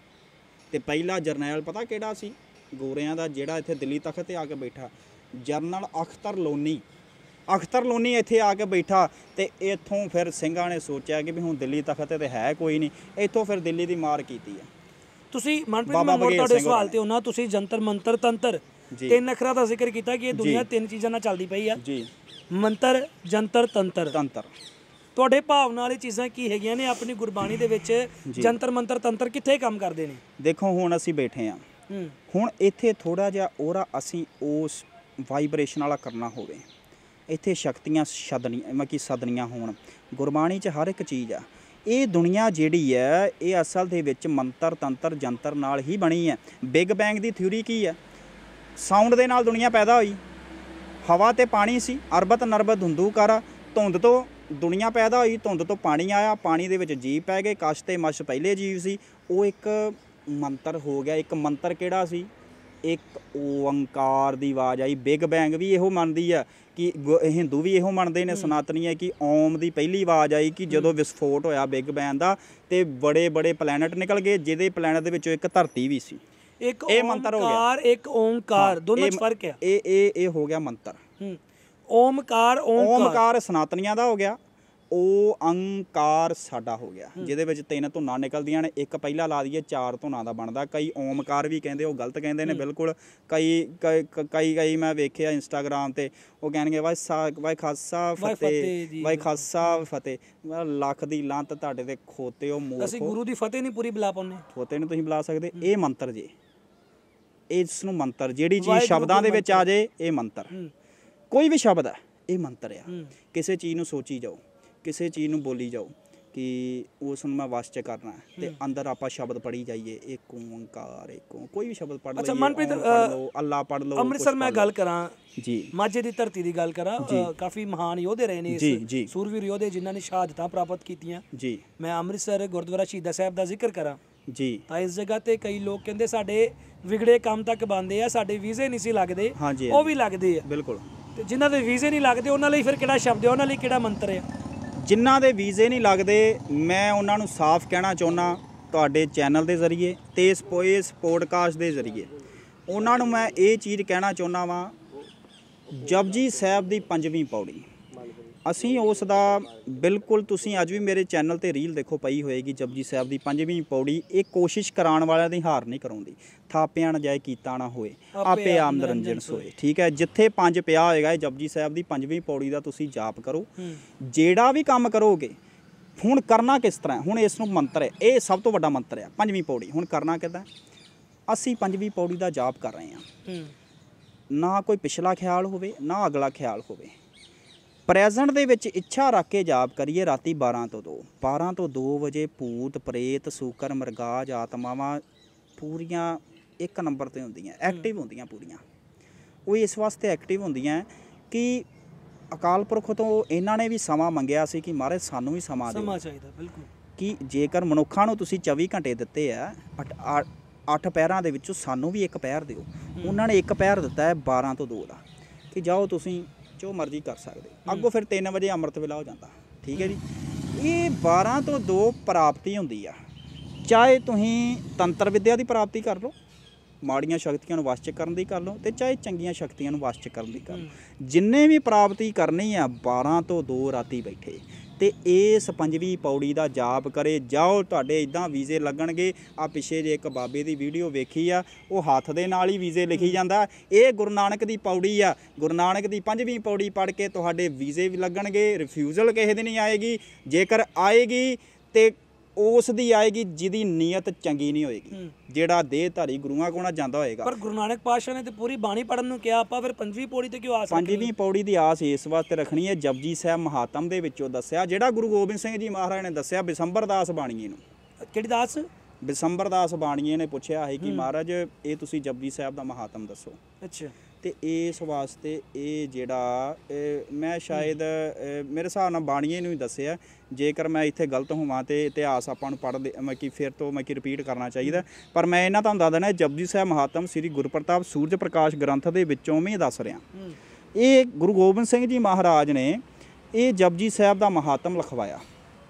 ਤੇ ਪਹਿਲਾ ਜਰਨੈਲ ਪਤਾ ਕਿਹੜਾ ਸੀ ਗੋਰਿਆਂ ਦਾ, ਜਿਹੜਾ ਇੱਥੇ ਦਿੱਲੀ ਤਖਤ ਤੇ ਆ ਕੇ ਬੈਠਾ? ਜਰਨਲ ਅਖਤਰ ਲੋਨੀ। ਅਖਤਰ ਲੋਨੀ ਇੱਥੇ ਆ ਕੇ ਬੈਠਾ ਤੇ ਇੱਥੋਂ ਫਿਰ ਸਿੰਘਾਂ ਨੇ ਸੋਚਿਆ ਕਿ ਵੀ ਹੁਣ ਦਿੱਲੀ ਤਖਤ ਤੇ ਹੈ ਕੋਈ ਨਹੀਂ, ਇੱਥੋਂ ਫਿਰ ਦਿੱਲੀ ਦੀ ਮਾਰ ਕੀਤੀ ਆ। ਤੁਸੀਂ ਮਨਪ੍ਰੀਤ ਮੈਂ ਮੋੜ ਤੁਹਾਡੇ ਸਵਾਲ ਤੇ ਉਹਨਾਂ ਤੁਸੀਂ ਜੰਤਰ ਮੰਤਰ ਤੰਤਰ ਤਿੰਨ ਅੱਖਰਾਂ ਦਾ ਜ਼ਿਕਰ ਕੀਤਾ ਕਿ ਇਹ ਦੁਨੀਆ ਤਿੰਨ ਚੀਜ਼ਾਂ ਨਾਲ ਚੱਲਦੀ ਪਈ ਆ ਜੀ, ਮੰਤਰ, ਜੰਤਰ, ਤੰਤਰ। ਤੰਤਰ ਤੁਹਾਡੇ ਭਾਵ ਨਾਲ ਇਹ ਚੀਜ਼ਾਂ ਕੀ ਹੈਗੀਆਂ ਨੇ ਆਪਣੀ ਗੁਰਬਾਣੀ ਦੇ ਵਿੱਚ? ਜੰਤਰ ਮੰਤਰ ਤੰਤਰ ਕਿੱਥੇ ਕੰਮ ਕਰਦੇ ਨੇ? ਦੇਖੋ ਹੁਣ ਅਸੀਂ ਬੈਠੇ ਹਾਂ, ਹੁਣ ਇੱਥੇ ਥੋੜਾ ਜਿਹਾ ਔਰਾ ਅਸੀਂ ਉਸ ਵਾਈਬ੍ਰੇਸ਼ਨ ਵਾਲਾ ਕਰਨਾ ਹੋਵੇ, ਇੱਥੇ ਸ਼ਕਤੀਆਂ ਛੱਡਣੀਆਂ ਮਤਲਬ ਕਿ ਸੱਦਣੀਆਂ ਹੋਣ। ਗੁਰਬਾਣੀ 'ਚ ਹਰ ਇੱਕ ਚੀਜ਼ ਆ। ਇਹ ਦੁਨੀਆ ਜਿਹੜੀ ਹੈ ਇਹ ਅਸਲ ਦੇ ਵਿੱਚ ਮੰਤਰ ਤੰਤਰ ਜੰਤਰ ਨਾਲ ਹੀ ਬਣੀ ਹੈ। ਬਿਗ ਬੈਂਗ ਦੀ ਥਿਊਰੀ ਕੀ ਹੈ? ਸਾਊਂਡ ਦੇ ਨਾਲ ਦੁਨੀਆ ਪੈਦਾ ਹੋਈ। ਹਵਾ ਤੇ ਪਾਣੀ ਸੀ, ਅਰਬਤ ਨਰਬਤ ਧੁੰਦੂਕਾਰਾ। ਧੁੰਦ ਤੋਂ ਦੁਨੀਆ ਪੈਦਾ ਹੋਈ, ਧੁੰਦ ਤੋਂ ਪਾਣੀ ਆਇਆ, ਪਾਣੀ ਦੇ ਵਿੱਚ ਜੀਵ ਪੈ ਗਏ। ਕਸ਼ ਤੇ ਮਛ ਪਹਿਲੇ ਜੀਵ ਸੀ, ਉਹ ਇੱਕ ਮੰਤਰ ਹੋ ਗਿਆ। ਇੱਕ ਮੰਤਰ ਕਿਹੜਾ ਸੀ? ਇੱਕ ਓੰਕਾਰ ਦੀ ਆਵਾਜ਼ ਆਈ। ਬਿਗ ਬੈਂਗ ਵੀ ਇਹੋ ਮੰਨਦੀ ਆ ਕਿ ਹਿੰਦੂ ਵੀ ਇਹੋ ਮੰਨਦੇ ਨੇ, ਸਨਾਤਨੀ ਹੈ ਕਿ ਓਮ ਦੀ ਪਹਿਲੀ ਆਵਾਜ਼ ਆਈ ਕਿ ਜਦੋਂ ਵਿਸਫੋਟ ਹੋਇਆ ਬਿਗ ਬੈਂਗ ਦਾ ਤੇ ਬੜੇ ਬੜੇ ਪਲੈਨਟ ਨਿਕਲ ਗਏ, ਜਿਹਦੇ ਪਲੈਨਟ ਦੇ ਵਿੱਚੋਂ ਇੱਕ ਧਰਤੀ ਵੀ ਸੀ। ਇੱਕ ਇਹ ਮੰਤਰ ਹੋ ਗਿਆ। ਇੱਕ ਓੰਕਾਰ, ਦੋਨਾਂ 'ਚ ਫਰਕ ਹੈ। ਇਹ ਇਹ ਇਹ ਹੋ ਗਿਆ ਮੰਤਰ। ਓਮਕਾਰ ਓਮਕਾਰ ਸਨਾਤਨੀਆਂ ਦਾ ਹੋ ਗਿਆ, ਓ ਅੰਕਾਰ ਸਾਡਾ ਹੋ ਗਿਆ, ਜਿਹਦੇ ਵਿੱਚ ਤਿੰਨ ਧੁਨਾਂ ਨਿਕਲਦੀਆਂ ਨੇ। ਇੱਕ ਪਹਿਲਾਂ ਲਾ ਦਈਏ ਚਾਰ ਧੁਨਾਂ ਦਾ ਬਣਦਾ। ਕਈ ਓਮਕਾਰ ਵੀ ਕਹਿੰਦੇ, ਉਹ ਗਲਤ ਕਹਿੰਦੇ ਨੇ ਬਿਲਕੁਲ। ਕਈ ਕਈ ਕਈ ਮੈਂ ਵੇਖਿਆ ਇੰਸਟਾਗ੍ਰਾਮ ਤੇ, ਉਹ ਕਹਿਣਗੇ ਵਾਹਿ ਸਾ ਵਾਹਿ ਖਾਲਸਾ ਫਤਿਹ, ਵਾਹਿ ਖਾਲਸਾ ਫਤਿਹ। ਲੱਖ ਦੀ ਲਾਂਤ ਤੁਹਾਡੇ ਤੇ ਖੋਤੇ ਹੋ ਮੂਰਖੋ। ਅਸੀਂ ਗੁਰੂ ਦੀ ਫਤਿਹ ਨਹੀਂ ਪੂਰੀ ਬੁਲਾ ਪਾਉਂਦੇ। ਖੋਤੇ ਨੂੰ ਤੁਸੀਂ ਬੁਲਾ ਸਕਦੇ। ਇਹ ਮੰਤਰ ਜੇ, ਇਸ ਨੂੰ ਮੰਤਰ, ਜਿਹੜੀ ਚੀਜ਼ ਸ਼ਬਦਾਂ ਦੇ ਵਿੱਚ ਆ ਜੇ ਇਹ ਮੰਤਰ। ਕੋਈ ਵੀ ਸ਼ਬਦ ਹੈ ਇਹ ਮੰਤਰ ਆ। ਕਿਸੇ ਚੀਜ਼ ਨੂੰ ਸੋਚੀ ਜਾਓ, ਕਿਸੇ ਚੀਜ਼ ਨੂੰ ਬੋਲੀ ਜਾਓ ਕਿ ਉਸ ਨੂੰ ਮੈਂ ਵਸ 'ਚ ਕਰਨਾ ਤੇ ਅੰਦਰ ਆਪਾਂ ਸ਼ਬਦ ਪੜ੍ਹੀ ਜਾਈਏ। ਇੱਕ ਓੰਕਾਰ, ਇੱਕ ਕੋਈ ਵੀ ਸ਼ਬਦ ਪੜ੍ਹ ਲਓ। ਅੱਛਾ ਮਨਪ੍ਰੀਤ, ਅੱਲਾ ਪੜ੍ਹ ਲਓ। ਅੰਮ੍ਰਿਤਸਰ ਮੈਂ ਗੱਲ ਕਰਾਂ ਜੀ, ਮਾਝੇ ਦੀ ਧਰਤੀ ਦੀ ਗੱਲ ਕਰਾਂ, ਕਾਫੀ ਮਹਾਨ ਯੋਧੇ ਰਹੇ ਨੇ ਇਸ, ਸੂਰਵੀਰ ਯੋਧੇ ਜਿਨ੍ਹਾਂ ਨੇ ਸ਼ਹਾਦਤਾਂ ਪ੍ਰਾਪਤ ਕੀਤੀਆਂ ਜੀ। ਮੈਂ ਅੰਮ੍ਰਿਤਸਰ ਗੁਰਦੁਆਰਾ ਸ਼ਹੀਦਾਂ ਸਾਹਿਬ ਦਾ ਜ਼ਿਕਰ ਕਰਾਂ ਜੀ, ਤਾਂ ਇਸ ਜਗ੍ਹਾ ਤੇ ਕਈ ਲੋਕ ਕਹਿੰਦੇ ਸਾਡੇ ਵਿਗੜੇ ਕੰਮ ਤੱਕ ਬਣਦੇ ਆ, ਸਾਡੇ ਵੀਜ਼ੇ ਨਹੀਂ ਸੀ ਲੱਗਦੇ। ਉਹ ਵੀ ਲੱਗਦੇ ਆ ਬਿਲਕੁਲ। ਤੇ ਜਿਨ੍ਹਾਂ ਦੇ ਵੀਜ਼ੇ ਨਹੀਂ ਲੱਗਦੇ ਉਹਨਾਂ ਲਈ ਫਿਰ ਕਿਹੜਾ ਸ਼ਬਦ ਹੈ, ਉਹਨਾਂ ਲਈ ਕਿਹੜਾ ਮੰਤਰ ਹੈ? ਜਿਨ੍ਹਾਂ ਦੇ ਵੀਜ਼ੇ ਨਹੀਂ ਲੱਗਦੇ, ਮੈਂ ਉਹਨਾਂ ਨੂੰ ਸਾਫ਼ ਕਹਿਣਾ ਚਾਹੁੰਦਾ ਤੁਹਾਡੇ ਚੈਨਲ ਦੇ ਜ਼ਰੀਏ ਤੇ ਇਸ ਇਸ ਪੋਡਕਾਸਟ ਦੇ ਜ਼ਰੀਏ, ਉਹਨਾਂ ਨੂੰ ਮੈਂ ਇਹ ਚੀਜ਼ ਕਹਿਣਾ ਚਾਹੁੰਦਾ ਵਾਂ, ਜਪਜੀ ਸਾਹਿਬ ਦੀ ਪੰਜਵੀਂ ਪੌੜੀ ਅਸੀਂ ਉਸ ਦਾ ਬਿਲਕੁਲ, ਤੁਸੀਂ ਅੱਜ ਵੀ ਮੇਰੇ ਚੈਨਲ ਤੇ ਰੀਲ ਦੇਖੋ ਪਈ ਹੋਏਗੀ, ਜਪਜੀ ਸਾਹਿਬ ਦੀ ਪੰਜਵੀਂ ਪੌੜੀ। ਇਹ ਕੋਸ਼ਿਸ਼ ਕਰਾਉਣ ਵਾਲਿਆਂ ਦੀ ਹਾਰ ਨਹੀਂ ਕਰਾਉਂਦੀ। ਥਾਪਿਆਂ ਨਾ ਜਾਏ ਕੀਤਾ ਨਾ ਹੋਏ, ਆਪੇ ਆਪ ਨਿਰੰਜਨ ਸੋਏ, ਠੀਕ ਹੈ। ਜਿੱਥੇ ਪੰਜ ਪਿਆ ਹੋਏਗਾ ਇਹ ਜਪਜੀ ਸਾਹਿਬ ਦੀ ਪੰਜਵੀਂ ਪੌੜੀ ਦਾ ਤੁਸੀਂ ਜਾਪ ਕਰੋ। ਜਿਹੜਾ ਵੀ ਕੰਮ ਕਰੋਗੇ, ਹੁਣ ਕਰਨਾ ਕਿਸ ਤਰ੍ਹਾਂ? ਹੁਣ ਇਸ ਨੂੰ ਮੰਤਰ ਹੈ, ਇਹ ਸਭ ਤੋਂ ਵੱਡਾ ਮੰਤਰ ਹੈ ਪੰਜਵੀਂ ਪੌੜੀ। ਹੁਣ ਕਰਨਾ ਕਿੱਦਾਂ? ਅਸੀਂ ਪੰਜਵੀਂ ਪੌੜੀ ਦਾ ਜਾਪ ਕਰ ਰਹੇ ਹਾਂ, ਨਾ ਕੋਈ ਪਿਛਲਾ ਖਿਆਲ ਹੋਵੇ ਨਾ ਅਗਲਾ ਖਿਆਲ ਹੋਵੇ। ਪ੍ਰੈਜ਼ੈਂਟ ਦੇ ਵਿੱਚ ਇੱਛਾ ਰੱਖ ਕੇ ਜਾਪ ਕਰੀਏ। ਰਾਤੀ ਬਾਰਾਂ ਤੋਂ ਦੋ ਬਾਰਾਂ ਤੋਂ ਦੋ ਵਜੇ ਭੂਤ ਪ੍ਰੇਤ ਸੂਕਰ ਮਰਗਾਜ ਆਤਮਾਵਾਂ ਪੂਰੀਆਂ ਇੱਕ ਨੰਬਰ 'ਤੇ ਹੁੰਦੀਆਂ, ਐਕਟਿਵ ਹੁੰਦੀਆਂ ਪੂਰੀਆਂ। ਉਹ ਇਸ ਵਾਸਤੇ ਐਕਟਿਵ ਹੁੰਦੀਆਂ ਕਿ ਅਕਾਲ ਪੁਰਖ ਤੋਂ ਇਹਨਾਂ ਨੇ ਵੀ ਸਮਾਂ ਮੰਗਿਆ ਸੀ ਕਿ ਮਹਾਰਾਜ ਸਾਨੂੰ ਵੀ ਸਮਾਂ ਦਿਓ, ਸਮਾਂ ਚਾਹੀਦਾ ਬਿਲਕੁਲ। ਕਿ ਜੇਕਰ ਮਨੁੱਖਾਂ ਨੂੰ ਤੁਸੀਂ ਚੌਵੀ ਘੰਟੇ ਦਿੱਤੇ ਆ, ਅੱਠ ਪਹਿਰਾਂ ਦੇ ਵਿੱਚੋਂ ਸਾਨੂੰ ਵੀ ਇੱਕ ਪਹਿਰ ਦਿਓ। ਉਹਨਾਂ ਨੇ ਇੱਕ ਪਹਿਰ ਦਿੱਤਾ ਹੈ ਬਾਰਾਂ ਤੋਂ ਦੋ ਦਾ, ਕਿ ਜਾਓ ਤੁਸੀਂ ਜੋ ਮਰਜ਼ੀ ਕਰ ਸਕਦੇ। ਅੱਗੋਂ ਫਿਰ ਤਿੰਨ ਵਜੇ ਅੰਮ੍ਰਿਤ ਵੇਲਾ ਹੋ ਜਾਂਦਾ, ਠੀਕ ਹੈ ਜੀ। ਇਹ ਬਾਰਾਂ ਤੋਂ ਦੋ ਪ੍ਰਾਪਤੀ ਹੁੰਦੀ ਆ। ਚਾਹੇ ਤੁਸੀਂ ਤੰਤਰ ਵਿੱਦਿਆ ਦੀ ਪ੍ਰਾਪਤੀ ਕਰ ਲਓ, ਮਾੜੀਆਂ ਸ਼ਕਤੀਆਂ ਨੂੰ ਵਸ 'ਚ ਕਰਨ ਦੀ ਕਰ ਲਓ ਤੇ ਚਾਹੇ ਚੰਗੀਆਂ ਸ਼ਕਤੀਆਂ ਨੂੰ ਵਸ 'ਚ ਕਰਨ ਦੀ ਕਰ ਲਓ। ਜਿੰਨੇ ਵੀ ਪ੍ਰਾਪਤੀ ਕਰਨੀ ਆ ਬਾਰਾਂ ਤੋਂ ਦੋ ਰਾਤੀ ਬੈਠੇ ਤੇ ਇਸ ਪੰਜਵੀਂ ਪੌੜੀ ਦਾ ਜਾਪ ਕਰੇ ਜਾਓ, ਤੁਹਾਡੇ ਇਦਾਂ ਵੀਜ਼ੇ ਲੱਗਣਗੇ। ਆ ਪਿੱਛੇ ਜੇ ਇੱਕ ਬਾਬੇ ਦੀ ਵੀਡੀਓ ਵੇਖੀ ਆ, ਉਹ ਹੱਥ ਦੇ ਨਾਲ ਹੀ ਵੀਜ਼ੇ ਲਿਖੀ ਜਾਂਦਾ। ਇਹ ਗੁਰੂ ਨਾਨਕ ਦੀ ਪੌੜੀ ਆ, ਗੁਰੂ ਨਾਨਕ ਦੀ ਪੰਜਵੀਂ ਪੌੜੀ ਪੜ੍ਹ ਕੇ ਤੁਹਾਡੇ ਵੀਜ਼ੇ ਵੀ ਲੱਗਣਗੇ। ਰਿਫਿਊਜ਼ਲ ਕਿਸੇ ਦੀ ਨਹੀਂ ਆਏਗੀ, ਜੇਕਰ ਆਏਗੀ ਤੇ ਉਸ ਦੀ ਆਏਗੀ ਜਿਹਦੀ ਨੀਅਤ ਚੰਗੀ ਨਹੀਂ ਹੋਏਗੀ, ਜਿਹੜਾ ਦੇਹਧਾਰੀ ਗੁਰੂਆਂ ਕੋਲ ਨਾ ਜਾਂਦਾ ਹੋਏਗਾ। ਪਰ ਗੁਰੂ ਨਾਨਕ ਪਾਤਸ਼ਾਹ ਨੇ ਤੇ ਪੂਰੀ ਬਾਣੀ ਪੜਨ ਨੂੰ ਕਿਹਾ, ਆਪਾਂ ਫਿਰ ਪੰਜਵੀਂ ਪੌੜੀ ਤੇ ਕਿਉਂ ਆਸ ਰੱਖਣੀ? ਪੰਜਵੀਂ ਪੌੜੀ ਦੀ ਆਸ ਇਸ ਵਾਸਤੇ ਰੱਖਣੀ ਹੈ, ਜਪਜੀ ਸਾਹਿਬ ਮਹਾਤਮ ਦੇ ਵਿੱਚੋਂ ਦੱਸਿਆ, ਜਿਹੜਾ ਗੁਰੂ ਗੋਬਿੰਦ ਸਿੰਘ ਜੀ ਮਹਾਰਾਜ ਨੇ ਦੱਸਿਆ। ਬਿਸੰਬਰ ਦਾਸ ਬਾਣੀਏ ਨੂੰ, ਕਿਹੜੀ ਦਾਸ? ਬਿਸੰਬਰ ਦਾਸ ਬਾਣੀਏ ਨੇ ਪੁੱਛਿਆ ਹੈ ਕਿ ਮਹਾਰਾਜ ਇਹ ਤੁਸੀਂ ਜਪਜੀ ਸਾਹਿਬ ਦਾ ਮਹਾਤਮ ਦੱਸੋ। ਅੱਛਾ। ਤੇ ਇਸ ਵਾਸਤੇ ਇਹ ਜਿਹੜਾ ਮੈਂ ਸ਼ਾਇਦ ਮੇਰੇ ਹਿਸਾਬ ਨਾਲ ਬਾਣੀਏ ਨੂੰ ਹੀ ਦੱਸਿਆ। ਜੇਕਰ ਮੈਂ ਇੱਥੇ ਗਲਤ ਹੋਵਾਂ ਤੇ ਇਤਿਹਾਸ ਆਪਾਂ ਨੂੰ ਪੜ੍ਹਦੇ ਮੈਂ ਕਿ ਫਿਰ ਤੋਂ ਮੈਂ ਕਿ ਰਿਪੀਟ ਕਰਨਾ ਚਾਹੀਦਾ, ਪਰ ਮੈਂ ਇਹਨਾਂ ਤੁਹਾਨੂੰ ਦੱਸ ਦੇਣਾ ਜਪਜੀ ਸਾਹਿਬ ਮਹਾਤਮ ਸ੍ਰੀ ਗੁਰਪ੍ਰਤਾਪ ਸੂਰਜ ਪ੍ਰਕਾਸ਼ ਗ੍ਰੰਥ ਦੇ ਵਿੱਚੋਂ ਵੀ ਦੱਸ ਰਿਹਾ। ਇਹ ਗੁਰੂ ਗੋਬਿੰਦ ਸਿੰਘ ਜੀ ਮਹਾਰਾਜ ਨੇ ਇਹ ਜਪਜੀ ਸਾਹਿਬ ਦਾ ਮਹਾਤਮ ਲਿਖਵਾਇਆ।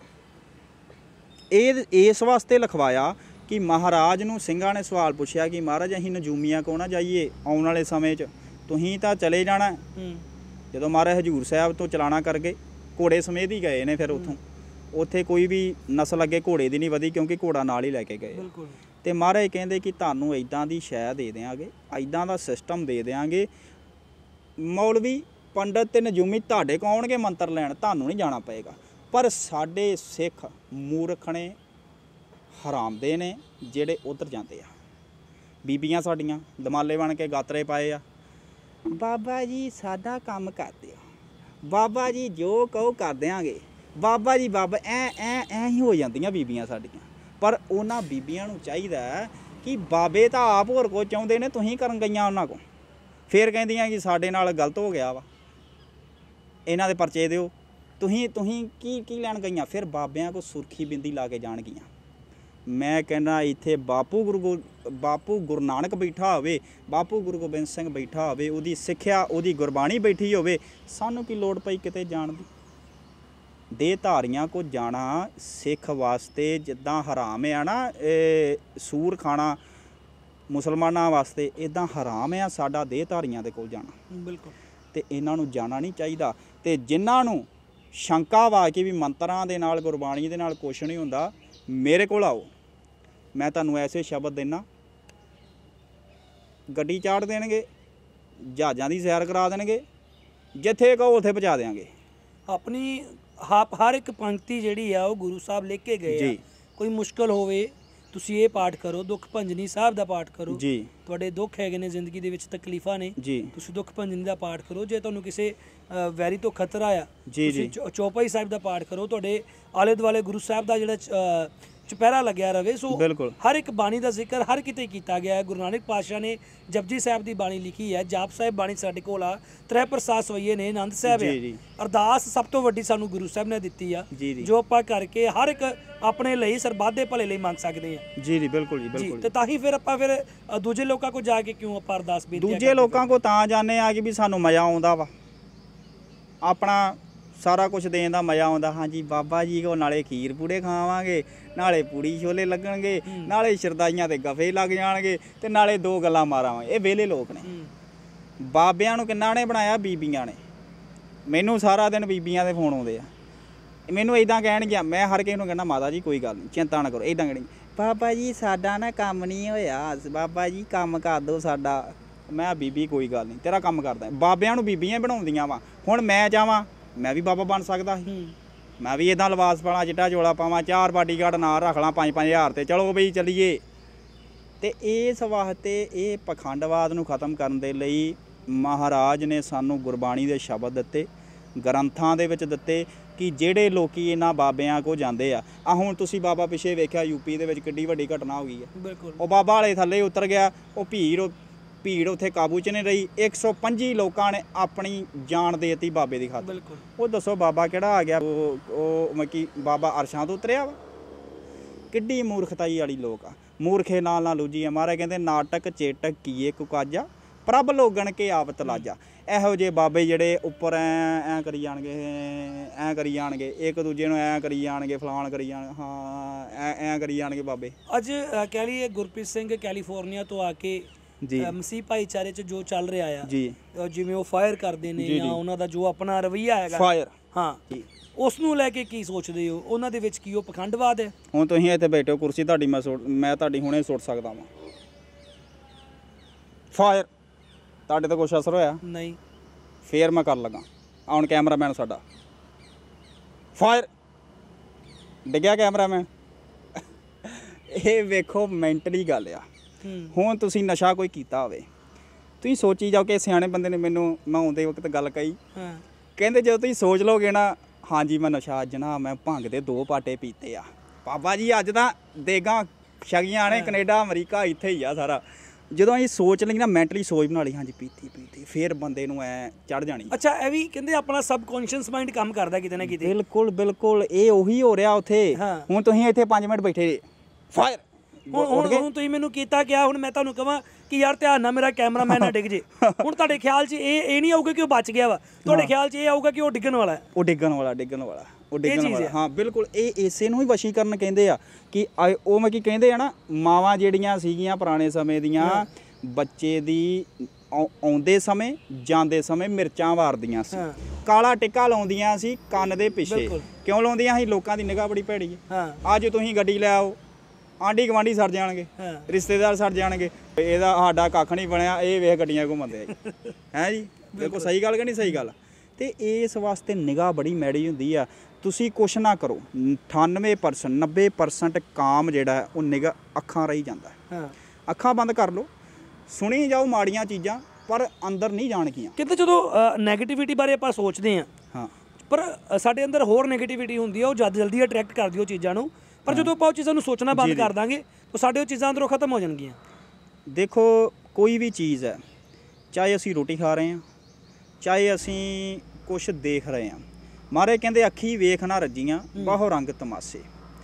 ਇਹ ਇਸ ਵਾਸਤੇ ਲਿਖਵਾਇਆ ਕਿ ਮਹਾਰਾਜ ਨੂੰ ਸਿੰਘਾਂ ਨੇ ਸਵਾਲ ਪੁੱਛਿਆ ਕਿ ਮਹਾਰਾਜ ਅਸੀਂ ਨਜੂਮੀਆਂ ਕੋਲ ਨਾ ਜਾਈਏ ਆਉਣ ਵਾਲੇ ਸਮੇਂ 'ਚ, ਤੁਸੀਂ ਤਾਂ ਚਲੇ ਜਾਣਾ। ਜਦੋਂ ਮਹਾਰਾਜ ਹਜੂਰ ਸਾਹਿਬ ਤੋਂ ਚਲਾਣਾ ਕਰਕੇ ਘੋੜੇ ਸਮੇਤ ਹੀ ਗਏ ਨੇ, ਫਿਰ ਉੱਥੋਂ ਉੱਥੇ ਕੋਈ ਵੀ ਨਸਲ ਅੱਗੇ ਘੋੜੇ ਦੀ ਨਹੀਂ ਵਧੀ ਕਿਉਂਕਿ ਘੋੜਾ ਨਾਲ ਹੀ ਲੈ ਕੇ ਗਏ। ਤੇ ਮਹਾਰਾਜ ਕਹਿੰਦੇ ਕਿ ਤੁਹਾਨੂੰ ਇੱਦਾਂ ਦੀ ਸ਼ੈ ਦੇ ਦਿਆਂਗੇ, ਇੱਦਾਂ ਦਾ ਸਿਸਟਮ ਦੇ ਦਿਆਂਗੇ, ਮੌਲਵੀ ਪੰਡਤ ਤੇ ਨਜੂਮੀ ਤੁਹਾਡੇ ਕੋਲ ਆਉਣਗੇ ਮੰਤਰ ਲੈਣ, ਤੁਹਾਨੂੰ ਨਹੀਂ ਜਾਣਾ ਪਏਗਾ। ਪਰ ਸਾਡੇ ਸਿੱਖ ਮੂਰਖ ਨੇ, ਹਰਾਮਦੇ ਨੇ ਜਿਹੜੇ ਉੱਧਰ ਜਾਂਦੇ ਆ। ਬੀਬੀਆਂ ਸਾਡੀਆਂ ਦਮਾਲੇ ਬਣ ਕੇ ਗਾਤਰੇ ਪਾਏ ਆ, ਬਾਬਾ ਜੀ ਸਾਡਾ ਕੰਮ ਕਰ ਦਿਓ, ਬਾਬਾ ਜੀ ਜੋ ਕਹੋ ਕਰ ਦਿਆਂਗੇ, ਬਾਬਾ ਜੀ ਬਾਬਾ ਐ ਐ ਐ ਹੀ ਹੋ ਜਾਂਦੀਆਂ ਬੀਬੀਆਂ ਸਾਡੀਆਂ। ਪਰ ਉਹਨਾਂ ਬੀਬੀਆਂ ਨੂੰ ਚਾਹੀਦਾ ਕਿ ਬਾਬੇ ਤਾਂ ਆਪ ਹੋਰ ਕੁਝ ਚਾਹੁੰਦੇ ਨੇ, ਤੁਸੀਂ ਕਰਨ ਗਈਆਂ ਉਹਨਾਂ ਕੋਲ, ਫਿਰ ਕਹਿੰਦੀਆਂ ਕਿ ਸਾਡੇ ਨਾਲ ਗਲਤ ਹੋ ਗਿਆ ਵਾ, ਇਹਨਾਂ ਦੇ ਪਰਚੇ ਦਿਓ। ਤੁਸੀਂ ਤੁਸੀਂ ਕੀ ਕੀ ਲੈਣ ਗਈਆਂ? ਫਿਰ ਬਾਬਿਆਂ ਕੋਲ ਸੁਰਖੀ ਬਿੰਦੀ ਲਾ ਕੇ ਜਾਣਗੀਆਂ। ਮੈਂ ਕਹਿੰਦਾ ਇੱਥੇ ਬਾਪੂ ਗੁਰੂ ਬਾਪੂ ਗੁਰੂ ਨਾਨਕ ਬੈਠਾ ਹੋਵੇ, ਬਾਪੂ ਗੁਰੂ ਗੋਬਿੰਦ ਸਿੰਘ ਬੈਠਾ ਹੋਵੇ, ਉਹਦੀ ਸਿੱਖਿਆ ਉਹਦੀ ਗੁਰਬਾਣੀ ਬੈਠੀ ਹੋਵੇ, ਸਾਨੂੰ ਕੀ ਲੋੜ ਪਈ ਕਿਤੇ ਜਾਣ ਦੀ? ਦੇਹਧਾਰੀਆਂ ਕੋ ਜਾਣਾ ਸਿੱਖ ਵਾਸਤੇ ਜਿੱਦਾਂ ਹਰਾਮ ਆ ਨਾ ਇਹ ਸੂਰ ਖਾਣਾ ਮੁਸਲਮਾਨਾਂ ਵਾਸਤੇ, ਇੱਦਾਂ ਹਰਾਮ ਆ ਸਾਡਾ ਦੇਹਧਾਰੀਆਂ ਦੇ ਕੋਲ ਜਾਣਾ। ਬਿਲਕੁਲ। ਤੇ ਇਹਨਾਂ ਨੂੰ ਜਾਣਾ ਨਹੀਂ ਚਾਹੀਦਾ। ਤੇ ਜਿਨ੍ਹਾਂ ਨੂੰ ਸ਼ੰਕਾ ਵਾ ਕਿ ਵੀ ਮੰਤਰਾਂ ਦੇ ਨਾਲ ਗੁਰਬਾਣੀ ਦੇ ਨਾਲ ਕੁਛ ਨਹੀਂ ਹੁੰਦਾ, ਮੇਰੇ ਕੋਲ ਆਓ, ਮੈਂ ਤੁਹਾਨੂੰ ਐਸੇ ਸ਼ਬਦ ਦੇਣਾ, ਗੱਡੀ ਚਾੜ ਦੇਣਗੇ, ਜਹਾਜ਼ਾਂ ਦੀ ਸੈਰ ਕਰਾ ਦੇਣਗੇ, ਜਿੱਥੇ ਕਹੋ ਉੱਥੇ ਪਹੁੰਚਾ ਦੇਵਾਂਗੇ। ਆਪਣੀ ਆਪ ਹਰ ਇੱਕ ਪੰਕਤੀ ਜਿਹੜੀ ਆ ਉਹ ਗੁਰੂ ਸਾਹਿਬ ਲਿਖ ਕੇ ਗਏ ਆ। ਕੋਈ ਮੁਸ਼ਕਲ ਹੋਵੇ ਤੁਸੀਂ ਇਹ ਪਾਠ ਕਰੋ, ਦੁੱਖ ਭੰਜਨੀ ਸਾਹਿਬ ਦਾ ਪਾਠ ਕਰੋ ਜੀ। ਤੁਹਾਡੇ ਦੁੱਖ ਹੈਗੇ ਨੇ ਜ਼ਿੰਦਗੀ ਦੇ ਵਿੱਚ, ਤਕਲੀਫਾਂ ਨੇ ਜੀ, ਤੁਸੀਂ ਦੁੱਖ ਭੰਜਨੀ ਦਾ ਪਾਠ ਕਰੋ। ਜੇ ਤੁਹਾਨੂੰ ਕਿਸੇ ਵੈਰੀ ਤੋਂ ਖਤਰਾ ਆ ਤੁਸੀਂ ਚੌਪਈ ਸਾਹਿਬ ਦਾ ਪਾਠ ਕਰੋ। ਤੁਹਾਡੇ ਆਲੇ ਦੁਆਲੇ ਗੁਰੂ ਸਾਹਿਬ ਦਾ ਜਿਹੜਾ ਚੁਪਹਿਰਾ ਲੱਗਿਆ ਰਵੇ। ਸੋ ਹਰ ਇੱਕ ਬਾਣੀ ਦਾ ਜ਼ਿਕਰ ਹਰ ਕਿਤੇ ਕੀਤਾ ਗਿਆ ਹੈ। ਗੁਰੂ ਨਾਨਕ ਪਾਤਸ਼ਾਹ ਨੇ ਜਪਜੀ ਸਾਹਿਬ ਦੀ ਬਾਣੀ ਲਿਖੀ ਹੈ, ਜਾਪ ਸਾਹਿਬ ਬਾਣੀ ਸਾਡੇ ਕੋਲ ਆ, ਤ੍ਰੈ ਪ੍ਰਸਾਦ ਸਵਈਏ ਨੇ, ਆਨੰਦ ਸਾਹਿਬ ਹੈ। ਅਰਦਾਸ ਸਭ ਤੋਂ ਵੱਡੀ ਸਾਨੂੰ ਗੁਰੂ ਸਾਹਿਬ ਨੇ ਦਿੱਤੀ ਆ, ਜੋ ਆਪਾਂ ਕਰਕੇ ਹਰ ਇੱਕ ਆਪਣੇ ਲਈ ਸਰਬੱਤ ਦੇ ਭਲੇ ਲਈ ਮੰਗ ਸਕਦੇ ਆ। ਜੀ ਜੀ ਬਿਲਕੁਲ ਜੀ ਬਿਲਕੁਲ। ਤੇ ਤਾਂ ਹੀ ਫਿਰ ਆਪਾਂ ਫਿਰ ਦੂਜੇ ਲੋਕਾਂ ਕੋਲ ਜਾ ਕੇ ਕਿਉਂ ਆਪਾਂ ਅਰਦਾਸ ਬੇਨਤੀ ਦੂਜੇ ਲੋਕਾਂ ਕੋਲ ਤਾਂ ਜਾਂਦੇ ਆ ਕਿ ਵੀ ਸਾਨੂੰ ਮਜ਼ਾ ਆਉਂਦਾ ਵਾ, ਆਪਣਾ ਸਾਰਾ ਕੁਝ ਦੇਣ ਦਾ ਮਜ਼ਾ ਆਉਂਦਾ। ਹਾਂਜੀ ਬਾਬਾ ਜੀ ਕੋ ਨਾਲੇ ਖੀਰ ਪੂੜੇ ਖਾਵਾਂਗੇ, ਨਾਲੇ ਪੂੜੀ ਛੋਲੇ ਲੱਗਣਗੇ, ਨਾਲੇ ਸ਼ਰਦਾਈਆਂ ਤੇ ਗਫੇ ਲੱਗ ਜਾਣਗੇ, ਤੇ ਨਾਲੇ ਦੋ ਗੱਲਾਂ ਮਾਰਾਂਗੇ। ਇਹ ਵਿਹਲੇ ਲੋਕ ਨੇ। ਬਾਬਿਆਂ ਨੂੰ ਕਿੰਨਾ ਨੇ ਬਣਾਇਆ? ਬੀਬੀਆਂ ਨੇ। ਮੈਨੂੰ ਸਾਰਾ ਦਿਨ ਬੀਬੀਆਂ ਦੇ ਫੋਨ ਆਉਂਦੇ ਆ, ਮੈਨੂੰ ਇੱਦਾਂ ਕਹਿਣਗੀਆਂ, ਮੈਂ ਹਰ ਕਿਸੇ ਨੂੰ ਕਹਿੰਦਾ ਮਾਤਾ ਜੀ ਕੋਈ ਗੱਲ ਨਹੀਂ, ਚਿੰਤਾ ਨਾ ਕਰੋ। ਇੱਦਾਂ ਕਹਿਣਗੇ ਬਾਬਾ ਜੀ ਸਾਡਾ ਨਾ ਕੰਮ ਨਹੀਂ ਹੋਇਆ, ਬਾਬਾ ਜੀ ਕੰਮ ਕਰ ਦਿਓ ਸਾਡਾ। ਮੈਂ ਬੀਬੀ ਕੋਈ ਗੱਲ ਨਹੀਂ, ਤੇਰਾ ਕੰਮ ਕਰਦਾ। ਬਾਬਿਆਂ ਨੂੰ ਬੀਬੀਆਂ ਬਣਾਉਂਦੀਆਂ ਵਾ। ਹੁਣ ਮੈਂ ਜਾਵਾਂ, ਮੈਂ ਵੀ ਬਾਬਾ ਬਣ ਸਕਦਾ ਸੀ। ਮੈਂ ਵੀ ਇੱਦਾਂ ਲਿਬਾਸ ਪਾਣਾ, ਚਿੱਟਾ ਚੋਲਾ ਪਾਵਾਂ, ਚਾਰ ਬਾਡੀਗਾਰਡ ਨਾਲ ਰੱਖ ਲਾਂ ਪੰਜ ਪੰਜ ਹਜ਼ਾਰ ਤੇ ਚਲੋ ਬਈ ਚੱਲੀਏ। ਤੇ ਇਸ ਵਾਸਤੇ ਇਹ ਪਖੰਡਵਾਦ ਨੂੰ ਖਤਮ ਕਰਨ ਦੇ ਲਈ ਮਹਾਰਾਜ ਨੇ ਸਾਨੂੰ ਗੁਰਬਾਣੀ ਦੇ ਸ਼ਬਦ ਦਿੱਤੇ, ਗ੍ਰੰਥਾਂ ਦੇ ਵਿੱਚ ਦਿੱਤੇ ਕਿ ਜਿਹੜੇ ਲੋਕੀ ਇਹਨਾਂ ਬਾਬਿਆਂ ਕੋਲ ਜਾਂਦੇ ਆ। ਆ ਹੁਣ ਤੁਸੀਂ ਬਾਬਾ ਪਿੱਛੇ ਵੇਖਿਆ ਯੂਪੀ ਦੇ ਵਿੱਚ ਕਿੱਡੀ ਵੱਡੀ ਘਟਨਾ ਹੋ ਗਈ ਹੈ। ਉਹ ਬਾਬਾ ਵਾਲੇ ਥੱਲੇ ਉਤਰ ਗਿਆ, ਉਹ ਭੀੜ ਭੀੜ ਉੱਥੇ ਕਾਬੂ 'ਚ ਨਹੀਂ ਰਹੀ। ਇੱਕ ਸੌ ਪੰਜੀ ਲੋਕਾਂ ਨੇ ਆਪਣੀ ਜਾਨ ਦੇ ਦਿੱਤੀ ਬਾਬੇ ਦੀ ਖਾਤਰ। ਉਹ ਦੱਸੋ ਬਾਬਾ ਕਿਹੜਾ ਆ ਗਿਆ? ਉਹ ਉਹ ਮਤਲਬ ਕਿ ਬਾਬਾ ਅਰਸ਼ਾਂ ਤੋਂ ਉਤਰਿਆ ਵਾ। ਕਿੱਡੀ ਮੂਰਖਤਾਈ ਵਾਲੀ ਲੋਕ ਆ। ਮੂਰਖੇ ਨਾਲ ਨਾ ਲੂਜੀ ਆ। ਮਹਾਰਾਜ ਕਹਿੰਦੇ ਨਾਟਕ ਚੇਟਕ ਕੀਏ ਕੁਕਾਜਾ ਪ੍ਰਭ ਲੋਗਣ ਕੇ ਆਵਤ ਲਾਜਾ। ਇਹੋ ਜਿਹੇ ਬਾਬੇ ਜਿਹੜੇ ਉੱਪਰ ਐਂ ਐਂ ਕਰੀ ਜਾਣਗੇ, ਐਂ ਕਰੀ ਜਾਣਗੇ, ਇੱਕ ਦੂਜੇ ਨੂੰ ਐਂ ਕਰੀ ਜਾਣਗੇ, ਫਲਾਣ ਕਰੀ ਜਾਣ, ਹਾਂ ਐਂ ਐਂ ਕਰੀ ਜਾਣਗੇ ਬਾਬੇ। ਅੱਜ ਕਹਿ ਲਈਏ ਗੁਰਪ੍ਰੀਤ ਸਿੰਘ ਕੈਲੀਫੋਰਨੀਆ ਤੋਂ ਆ ਕੇ ਜੀ ਅ, ਮਸੀਹ ਭਾਈਚਾਰੇ 'ਚ ਜੋ ਚੱਲ ਰਿਹਾ ਆ ਜੀ ਅ, ਜਿਵੇਂ ਉਹ ਫਾਇਰ ਕਰਦੇ ਨੇ ਜੀ, ਜਾਂ ਜੀ। ਉਹਨਾਂ ਦਾ ਜੋ ਆਪਣਾ ਰਵੱਈਆ ਹੈਗਾ ਫਾਇਰ ਹਾਂ ਜੀ। ਉਸ ਨੂੰ ਲੈ ਕੇ ਕੀ ਸੋਚਦੇ ਹੋ? ਉਹਨਾਂ ਦੇ ਵਿੱਚ ਕੀ ਉਹ ਪਖੰਡਵਾਦ ਹੈ? ਹੁਣ ਤੁਸੀਂ ਇੱਥੇ ਬੈਠੇ ਹੋ, ਕੁਰਸੀ ਤੁਹਾਡੀ ਮੈਂ ਸੁੱਟ ਮੈਂ ਤੁਹਾਡੀ ਹੁਣੇ ਸੁੱਟ ਸਕਦਾ ਵਾਂ। ਫਾਇਰ ਤੁਹਾਡੇ ਤੇ ਕੁਛ ਅਸਰ ਹੋਇਆ? ਨਹੀਂ। ਫੇਰ ਮੈਂ ਕਰ ਲਗਾ। ਹੁਣ ਕੈਮਰਾਮੈਨ ਸਾਡਾ ਫਾਇਰ ਡਿੱਗਿਆ ਕੈਮਰਾਮੈਨ। ਇਹ ਵੇਖੋ ਮੈਂਟਲੀ ਗੱਲ ਆ। ਹੂੰ ਹੁਣ ਤੁਸੀਂ ਨਸ਼ਾ ਕੋਈ ਕੀਤਾ ਹੋਵੇ, ਤੁਸੀਂ ਸੋਚੀ ਜਾਓ ਕਿ ਸਿਆਣੇ ਬੰਦੇ ਨੇ ਮੈਨੂੰ ਮੈਂ ਆਉਂਦੇ ਵਕਤ ਗੱਲ ਕਹੀ, ਹਾਂ ਕਹਿੰਦੇ ਜਦੋਂ ਤੁਸੀਂ ਸੋਚ ਲਓਗੇ ਨਾ, ਹਾਂਜੀ ਮੈਂ ਨਸ਼ਾ ਅੱਜ ਨਾ ਮੈਂ ਭੰਗ ਦੇ ਦੋ ਪਾਟੇ ਪੀਤੇ ਆ ਬਾਬਾ ਜੀ, ਅੱਜ ਤਾਂ ਦੇਗਾ ਛਗੀਆਂ ਨੇ ਕੈਨੇਡਾ ਅਮਰੀਕਾ ਇੱਥੇ ਹੀ ਆ ਸਾਰਾ। ਜਦੋਂ ਅਸੀਂ ਸੋਚ ਲਈ ਨਾ, ਮੈਂਟਲੀ ਸੋਚ ਬਣਾ ਲਈ, ਹਾਂਜੀ ਪੀਤੀ ਪੀਤੀ, ਫਿਰ ਬੰਦੇ ਨੂੰ ਐ ਚੜ ਜਾਣੀ। ਅੱਛਾ, ਇਹ ਵੀ ਕਹਿੰਦੇ ਆਪਣਾ ਸਬਕੌਂਸ਼ੀਅਸ ਮਾਈਂਡ ਕੰਮ ਕਰਦਾ ਕਿਤੇ ਨਾ ਕਿਤੇ। ਬਿਲਕੁਲ ਬਿਲਕੁਲ, ਇਹ ਉਹੀ ਹੋ ਰਿਹਾ ਉੱਥੇ। ਹਾਂ। ਹੁਣ ਤੁਸੀਂ ਇੱਥੇ ਪੰਜ ਮਿੰਟ ਬੈਠੇ, ਫਾਇਰ ਹੁਣ ਹੁਣ ਹੁਣ ਤੁਸੀਂ ਮੈਨੂੰ ਕੀਤਾ ਕਿਹਾ, ਹੁਣ ਮੈਂ ਤੁਹਾਨੂੰ ਕਹਾਂ ਕਿ ਯਾਰ ਧਿਆਨ ਨਾਲ ਮੇਰਾ ਕੈਮਰਾਮੈਨ ਨਾ ਡਿੱਗ ਜੇ, ਹੁਣ ਤੁਹਾਡੇ ਖਿਆਲ 'ਚ ਇਹ ਇਹ ਨਹੀਂ ਆਊਗਾ ਕਿ ਉਹ ਬਚ ਗਿਆ ਵਾ, ਤੁਹਾਡੇ ਖਿਆਲ 'ਚ ਇਹ ਆਊਗਾ ਕਿ ਉਹ ਡਿੱਗਣ ਵਾਲਾ ਹੈ। ਉਹ ਡਿੱਗਣ ਵਾਲਾ ਡਿੱਗਣ ਵਾਲਾ ਉਹ ਡਿੱਗਣ ਚੀਜ਼ ਵਾਲਾ ਹੈ। ਹਾਂ ਬਿਲਕੁਲ, ਇਹ ਇਸੇ ਨੂੰ ਹੀ ਵਸ਼ੀਕਰਨ ਕਹਿੰਦੇ ਆ ਕਿ ਆ- ਉਹ ਮੈਂ ਕੀ ਕਹਿੰਦੇ ਆ ਨਾ, ਮਾਵਾਂ ਜਿਹੜੀਆਂ ਸੀਗੀਆਂ ਪੁਰਾਣੇ ਸਮੇਂ ਦੀਆਂ, ਬੱਚੇ ਦੀ ਆਉ- ਆਉਂਦੇ ਸਮੇਂ ਜਾਂਦੇ ਸਮੇਂ ਮਿਰਚਾਂ ਵਾਰਦੀਆਂ ਸੀ, ਹਾਂ। ਕਾਲਾ ਟਿੱਕਾ ਲਾਉਂਦੀਆਂ ਸੀ ਕੰਨ ਦੇ ਪਿੱਛੇ। ਬਿਲਕੁਲ। ਕਿਉਂ ਲਾਉਂਦੀਆਂ ਸੀ? ਲੋਕਾਂ ਦੀ ਨਿਗਾਹ ਬੜੀ ਭੈੜੀ ਹੈ। ਹਾਂ ਅੱਜ ਤੁਸੀਂ ਗੱਡੀ ਲੈ ਆਓ, ਆਂਢੀ ਗੁਆਂਢੀ ਸੜ ਜਾਣਗੇ, ਹਾਂ ਰਿਸ਼ਤੇਦਾਰ ਸੜ ਜਾਣਗੇ, ਇਹਦਾ ਸਾਡਾ ਕੱਖ ਨਹੀਂ ਬਣਿਆ, ਇਹ ਵੇਖ ਗੱਡੀਆਂ ਘੁੰਮਦੇ ਆ ਜੀ। ਹੈ ਜੀ, ਬਿਲਕੁਲ ਸਹੀ ਗੱਲ ਕਿ ਨਹੀਂ ਸਹੀ ਗੱਲ? ਤੇ ਇਸ ਵਾਸਤੇ ਨਿਗਾਹ ਬੜੀ ਮੈੜੀ ਹੁੰਦੀ ਆ। ਤੁਸੀਂ ਕੁਛ ਨਾ ਕਰੋ, ਅਠਾਨਵੇਂ ਪਰਸੈਂਟ ਨੱਬੇ ਪਰਸੈਂਟ ਕਾਮ ਜਿਹੜਾ ਉਹ ਨਿਗਾਹ ਅੱਖਾਂ ਰਾਹੀਂ ਜਾਂਦਾ। ਹਾਂ ਅੱਖਾਂ ਬੰਦ ਕਰ ਲਓ, ਸੁਣੀ ਜਾਓ ਮਾੜੀਆਂ ਚੀਜ਼ਾਂ, ਪਰ ਅੰਦਰ ਨਹੀਂ ਜਾਣਗੀਆਂ। ਕਿਤੇ ਜਦੋਂ ਨੈਗੇਟਿਵਿਟੀ ਬਾਰੇ ਆਪਾਂ ਸੋਚਦੇ ਹਾਂ, ਹਾਂ ਪਰ ਅ, ਸਾਡੇ ਅੰਦਰ ਹੋਰ ਨੈਗੇਟਿਵਿਟੀ ਹੁੰਦੀ ਹੈ, ਉਹ ਜਦ ਜਲਦੀ ਅਟਰੈਕਟ ਕਰਦੀ ਉਹ ਚੀਜ਼ਾਂ ਨੂੰ। ਪਰ ਜਦੋਂ ਆਪਾਂ ਉਹ ਚੀਜ਼ਾਂ ਨੂੰ ਸੋਚਣਾ ਬੰਦ ਕਰ ਦਾਂਗੇ ਤਾਂ ਸਾਡੇ ਉਹ ਚੀਜ਼ਾਂ ਅੰਦਰੋਂ ਖਤਮ ਹੋ ਜਾਣਗੀਆਂ। ਦੇਖੋ, ਕੋਈ ਵੀ ਚੀਜ਼ ਹੈ, ਚਾਹੇ ਅਸੀਂ ਰੋਟੀ ਖਾ ਰਹੇ ਹਾਂ, ਚਾਹੇ ਅਸੀਂ ਕੁਛ ਦੇਖ ਰਹੇ ਹਾਂ, ਮਾਰੇ ਕਹਿੰਦੇ ਅੱਖੀ ਵੇਖ ਨਾ ਰੱਜੀਆਂ, ਬਾਹੋਂ ਰੰਗ ਤਮਾਸ਼ੇ।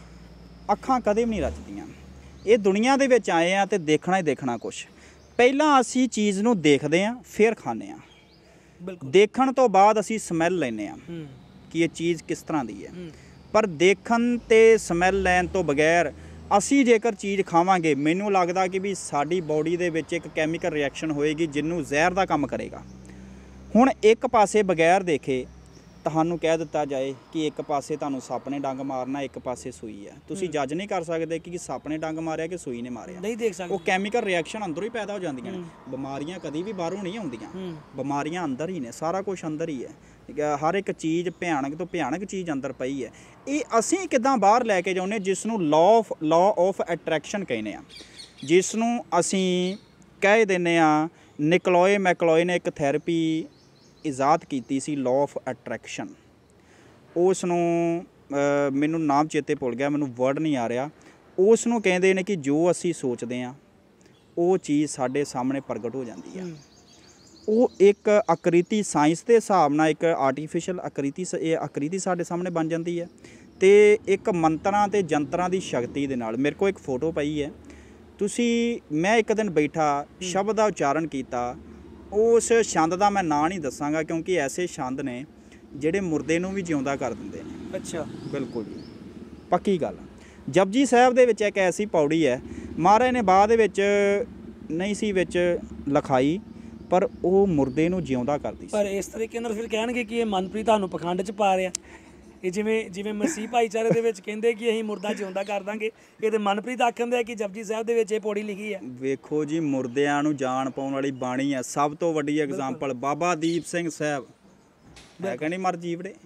ਅੱਖਾਂ ਕਦੇ ਵੀ ਨਹੀਂ ਰੱਜਦੀਆਂ। ਇਹ ਦੁਨੀਆ ਦੇ ਵਿੱਚ ਆਏ ਆ ਤੇ ਦੇਖਣਾ ਹੀ ਦੇਖਣਾ ਕੁਛ। ਪਹਿਲਾਂ ਅਸੀਂ ਚੀਜ਼ ਨੂੰ ਦੇਖਦੇ ਹਾਂ, ਫਿਰ ਖਾਂਦੇ ਹਾਂ। ਬਿਲਕੁਲ। ਦੇਖਣ ਤੋਂ ਬਾਅਦ ਅਸੀਂ ਸਮੈਲ ਲੈਂਦੇ ਹਾਂ ਹੂੰ ਕਿ ਇਹ ਚੀਜ਼ ਕਿਸ ਤਰ੍ਹਾਂ ਦੀ ਹੈ। ਹੂੰ ਪਰ ਦੇਖਣ ਤੇ ਸਮੈਲ ਲੈਣ ਤੋਂ ਬਗੈਰ ਅਸੀਂ ਜੇਕਰ ਚੀਜ਼ ਖਾਵਾਂਗੇ, ਮੈਨੂੰ ਲੱਗਦਾ ਕਿ ਵੀ ਸਾਡੀ ਬਾਡੀ ਦੇ ਵਿੱਚ ਇੱਕ ਕੈਮੀਕਲ ਰਿਐਕਸ਼ਨ ਹੋਏਗੀ ਜਿਹਨੂੰ ਜ਼ਹਿਰ ਦਾ ਕੰਮ ਕਰੇਗਾ। ਹੁਣ ਇੱਕ ਪਾਸੇ ਬਗੈਰ ਦੇਖੇ ਤੁਹਾਨੂੰ ਕਹਿ ਦਿੱਤਾ ਜਾਏ ਕਿ ਇੱਕ ਪਾਸੇ ਤੁਹਾਨੂੰ ਸੱਪ ਨੇ ਡੰਗ ਮਾਰਨਾ, ਇੱਕ ਪਾਸੇ ਸੂਈ ਹੈ, ਤੁਸੀਂ ਜੱਜ ਨਹੀਂ ਕਰ ਸਕਦੇ ਕਿ ਸੱਪ ਨੇ ਡੰਗ ਮਾਰਿਆ ਕਿ ਸੂਈ ਨੇ ਮਾਰਿਆ। ਨਹੀਂ ਦੇਖ ਸਕਦੇ। ਉਹ ਕੈਮੀਕਲ ਰਿਐਕਸ਼ਨ ਅੰਦਰੋਂ ਹੀ ਪੈਦਾ ਹੋ ਜਾਂਦੀਆਂ ਨੇ। ਬਿਮਾਰੀਆਂ ਕਦੀ ਵੀ ਬਾਹਰੋਂ ਨਹੀਂ ਆਉਂਦੀਆਂ, ਹੂੰ ਬਿਮਾਰੀਆਂ ਅੰਦਰ ਹੀ ਨੇ, ਸਾਰਾ ਕੁਝ ਅੰਦਰ ਹੀ ਹੈ। ਠੀਕ ਹੈ, ਹਰ ਇੱਕ ਚੀਜ਼ ਭਿਆਨਕ ਤੋਂ ਭਿਆਨਕ ਚੀਜ਼ ਅੰਦਰ ਪਈ ਹੈ। ਇਹ ਅਸੀਂ ਕਿੱਦਾਂ ਬਾਹਰ ਲੈ ਕੇ ਜਾਉਂਦੇ, ਜਿਸ ਨੂੰ law of law of attraction ਕਹਿੰਦੇ ਆ, ਜਿਸ ਨੂੰ ਅਸੀਂ ਕਹਿ ਦਿੰਦੇ ਆ। ਨਿਕਲੋਏ ਮੈਕਲੋਏ ਨੇ ਇੱਕ ਥੈਰੇਪੀ ਇਜਾਦ ਕੀਤੀ ਸੀ, ਲਾਅ ਆਫ ਅਟਰੈਕਸ਼ਨ। ਉਸ ਨੂੰ ਅ, ਮੈਨੂੰ ਨਾਮ ਚੇਤੇ ਭੁੱਲ ਗਿਆ, ਮੈਨੂੰ ਵਰਡ ਨਹੀਂ ਆ ਰਿਹਾ। ਉਸ ਨੂੰ ਕਹਿੰਦੇ ਨੇ ਕਿ ਜੋ ਅਸੀਂ ਸੋਚਦੇ ਹਾਂ ਉਹ ਚੀਜ਼ ਸਾਡੇ ਸਾਹਮਣੇ ਪ੍ਰਗਟ ਹੋ ਜਾਂਦੀ ਹੈ। ਉਹ ਇੱਕ ਆਕ੍ਰਿਤੀ ਸਾਇੰਸ ਦੇ ਹਿਸਾਬ ਨਾਲ ਇੱਕ ਆਰਟੀਫਿਸ਼ਲ ਆਕ੍ਰਿਤੀ, ਇਹ ਆਕ੍ਰਿਤੀ ਸਾਡੇ ਸਾਹਮਣੇ ਬਣ ਜਾਂਦੀ ਹੈ। ਤੇ ਇੱਕ ਮੰਤਰਾਂ ਤੇ ਜੰਤਰਾਂ ਦੀ ਸ਼ਕਤੀ ਦੇ ਨਾਲ। ਮੇਰੇ ਕੋਲ ਇੱਕ ਫੋਟੋ ਪਈ ਹੈ, ਤੁਸੀਂ ਮੈਂ ਇੱਕ ਦਿਨ ਬੈਠਾ ਸ਼ਬਦ ਦਾ ਉਚਾਰਨ ਕੀਤਾ। ਉਸ ਛੰਦ ਦਾ ਮੈਂ ਨਾਂ ਨਹੀਂ ਦੱਸਾਂਗਾ ਕਿਉਂਕਿ ਐਸੇ ਛੰਦ ਨੇ ਜਿਹੜੇ ਮੁਰਦੇ ਨੂੰ ਵੀ ਜਿਉਂਦਾ ਕਰ ਦਿੰਦੇ ਨੇ। ਅੱਛਾ। ਬਿਲਕੁਲ ਜੀ, ਪੱਕੀ ਗੱਲ। ਜਪਜੀ ਸਾਹਿਬ ਦੇ ਵਿੱਚ ਇੱਕ ਐਸੀ ਪੌੜੀ ਹੈ, ਮਹਾਰਾਜ ਨੇ ਬਾਅਦ ਵਿੱਚ ਨਹੀਂ ਸੀ ਵਿੱਚ ਲਿਖਾਈ, ਪਰ ਉਹ ਮੁਰਦੇ ਨੂੰ ਜਿਉਂਦਾ ਕਰਦੀ ਸੀ। ਪਰ ਇਸ ਤਰੀਕੇ ਨਾਲ ਫਿਰ ਕਹਿਣਗੇ ਕਿ ਇਹ ਮਨਪ੍ਰੀਤ ਤੁਹਾਨੂੰ ਪਖੰਡ 'ਚ ਪਾ ਰਿਹਾ। ਇਹ ਜਿਵੇਂ ਜਿਵੇਂ ਮਸੀਹ ਭਾਈਚਾਰੇ ਦੇ ਵਿੱਚ ਕਹਿੰਦੇ ਕਿ ਅਸੀਂ ਮੁਰਦਾ ਜਿਉਂਦਾ ਕਰ ਦਾਂਗੇ, ਇਹ ਤੇ ਮਨਪ੍ਰੀਤ ਆਖਣ ਦੇ ਕਿ ਜਪਜੀ ਸਾਹਿਬ ਦੇ ਵਿੱਚ ਇਹ ਪੌੜੀ ਲਿਖੀ ਹੈ। ਵੇਖੋ ਜੀ, ਮੁਰਦਿਆਂ ਨੂੰ ਜਾਨ ਪਾਉਣ ਵਾਲੀ ਬਾਣੀ ਹੈ। ਸਭ ਤੋਂ ਵੱਡੀ ਐਗਜ਼ਾਮਪਲ ਬਾਬਾ ਦੀਪ ਸਿੰਘ ਸਾਹਿਬ ਹੈ ਕਿ ਨਹੀਂ, ਮਰ ਜੀਵੜੇ।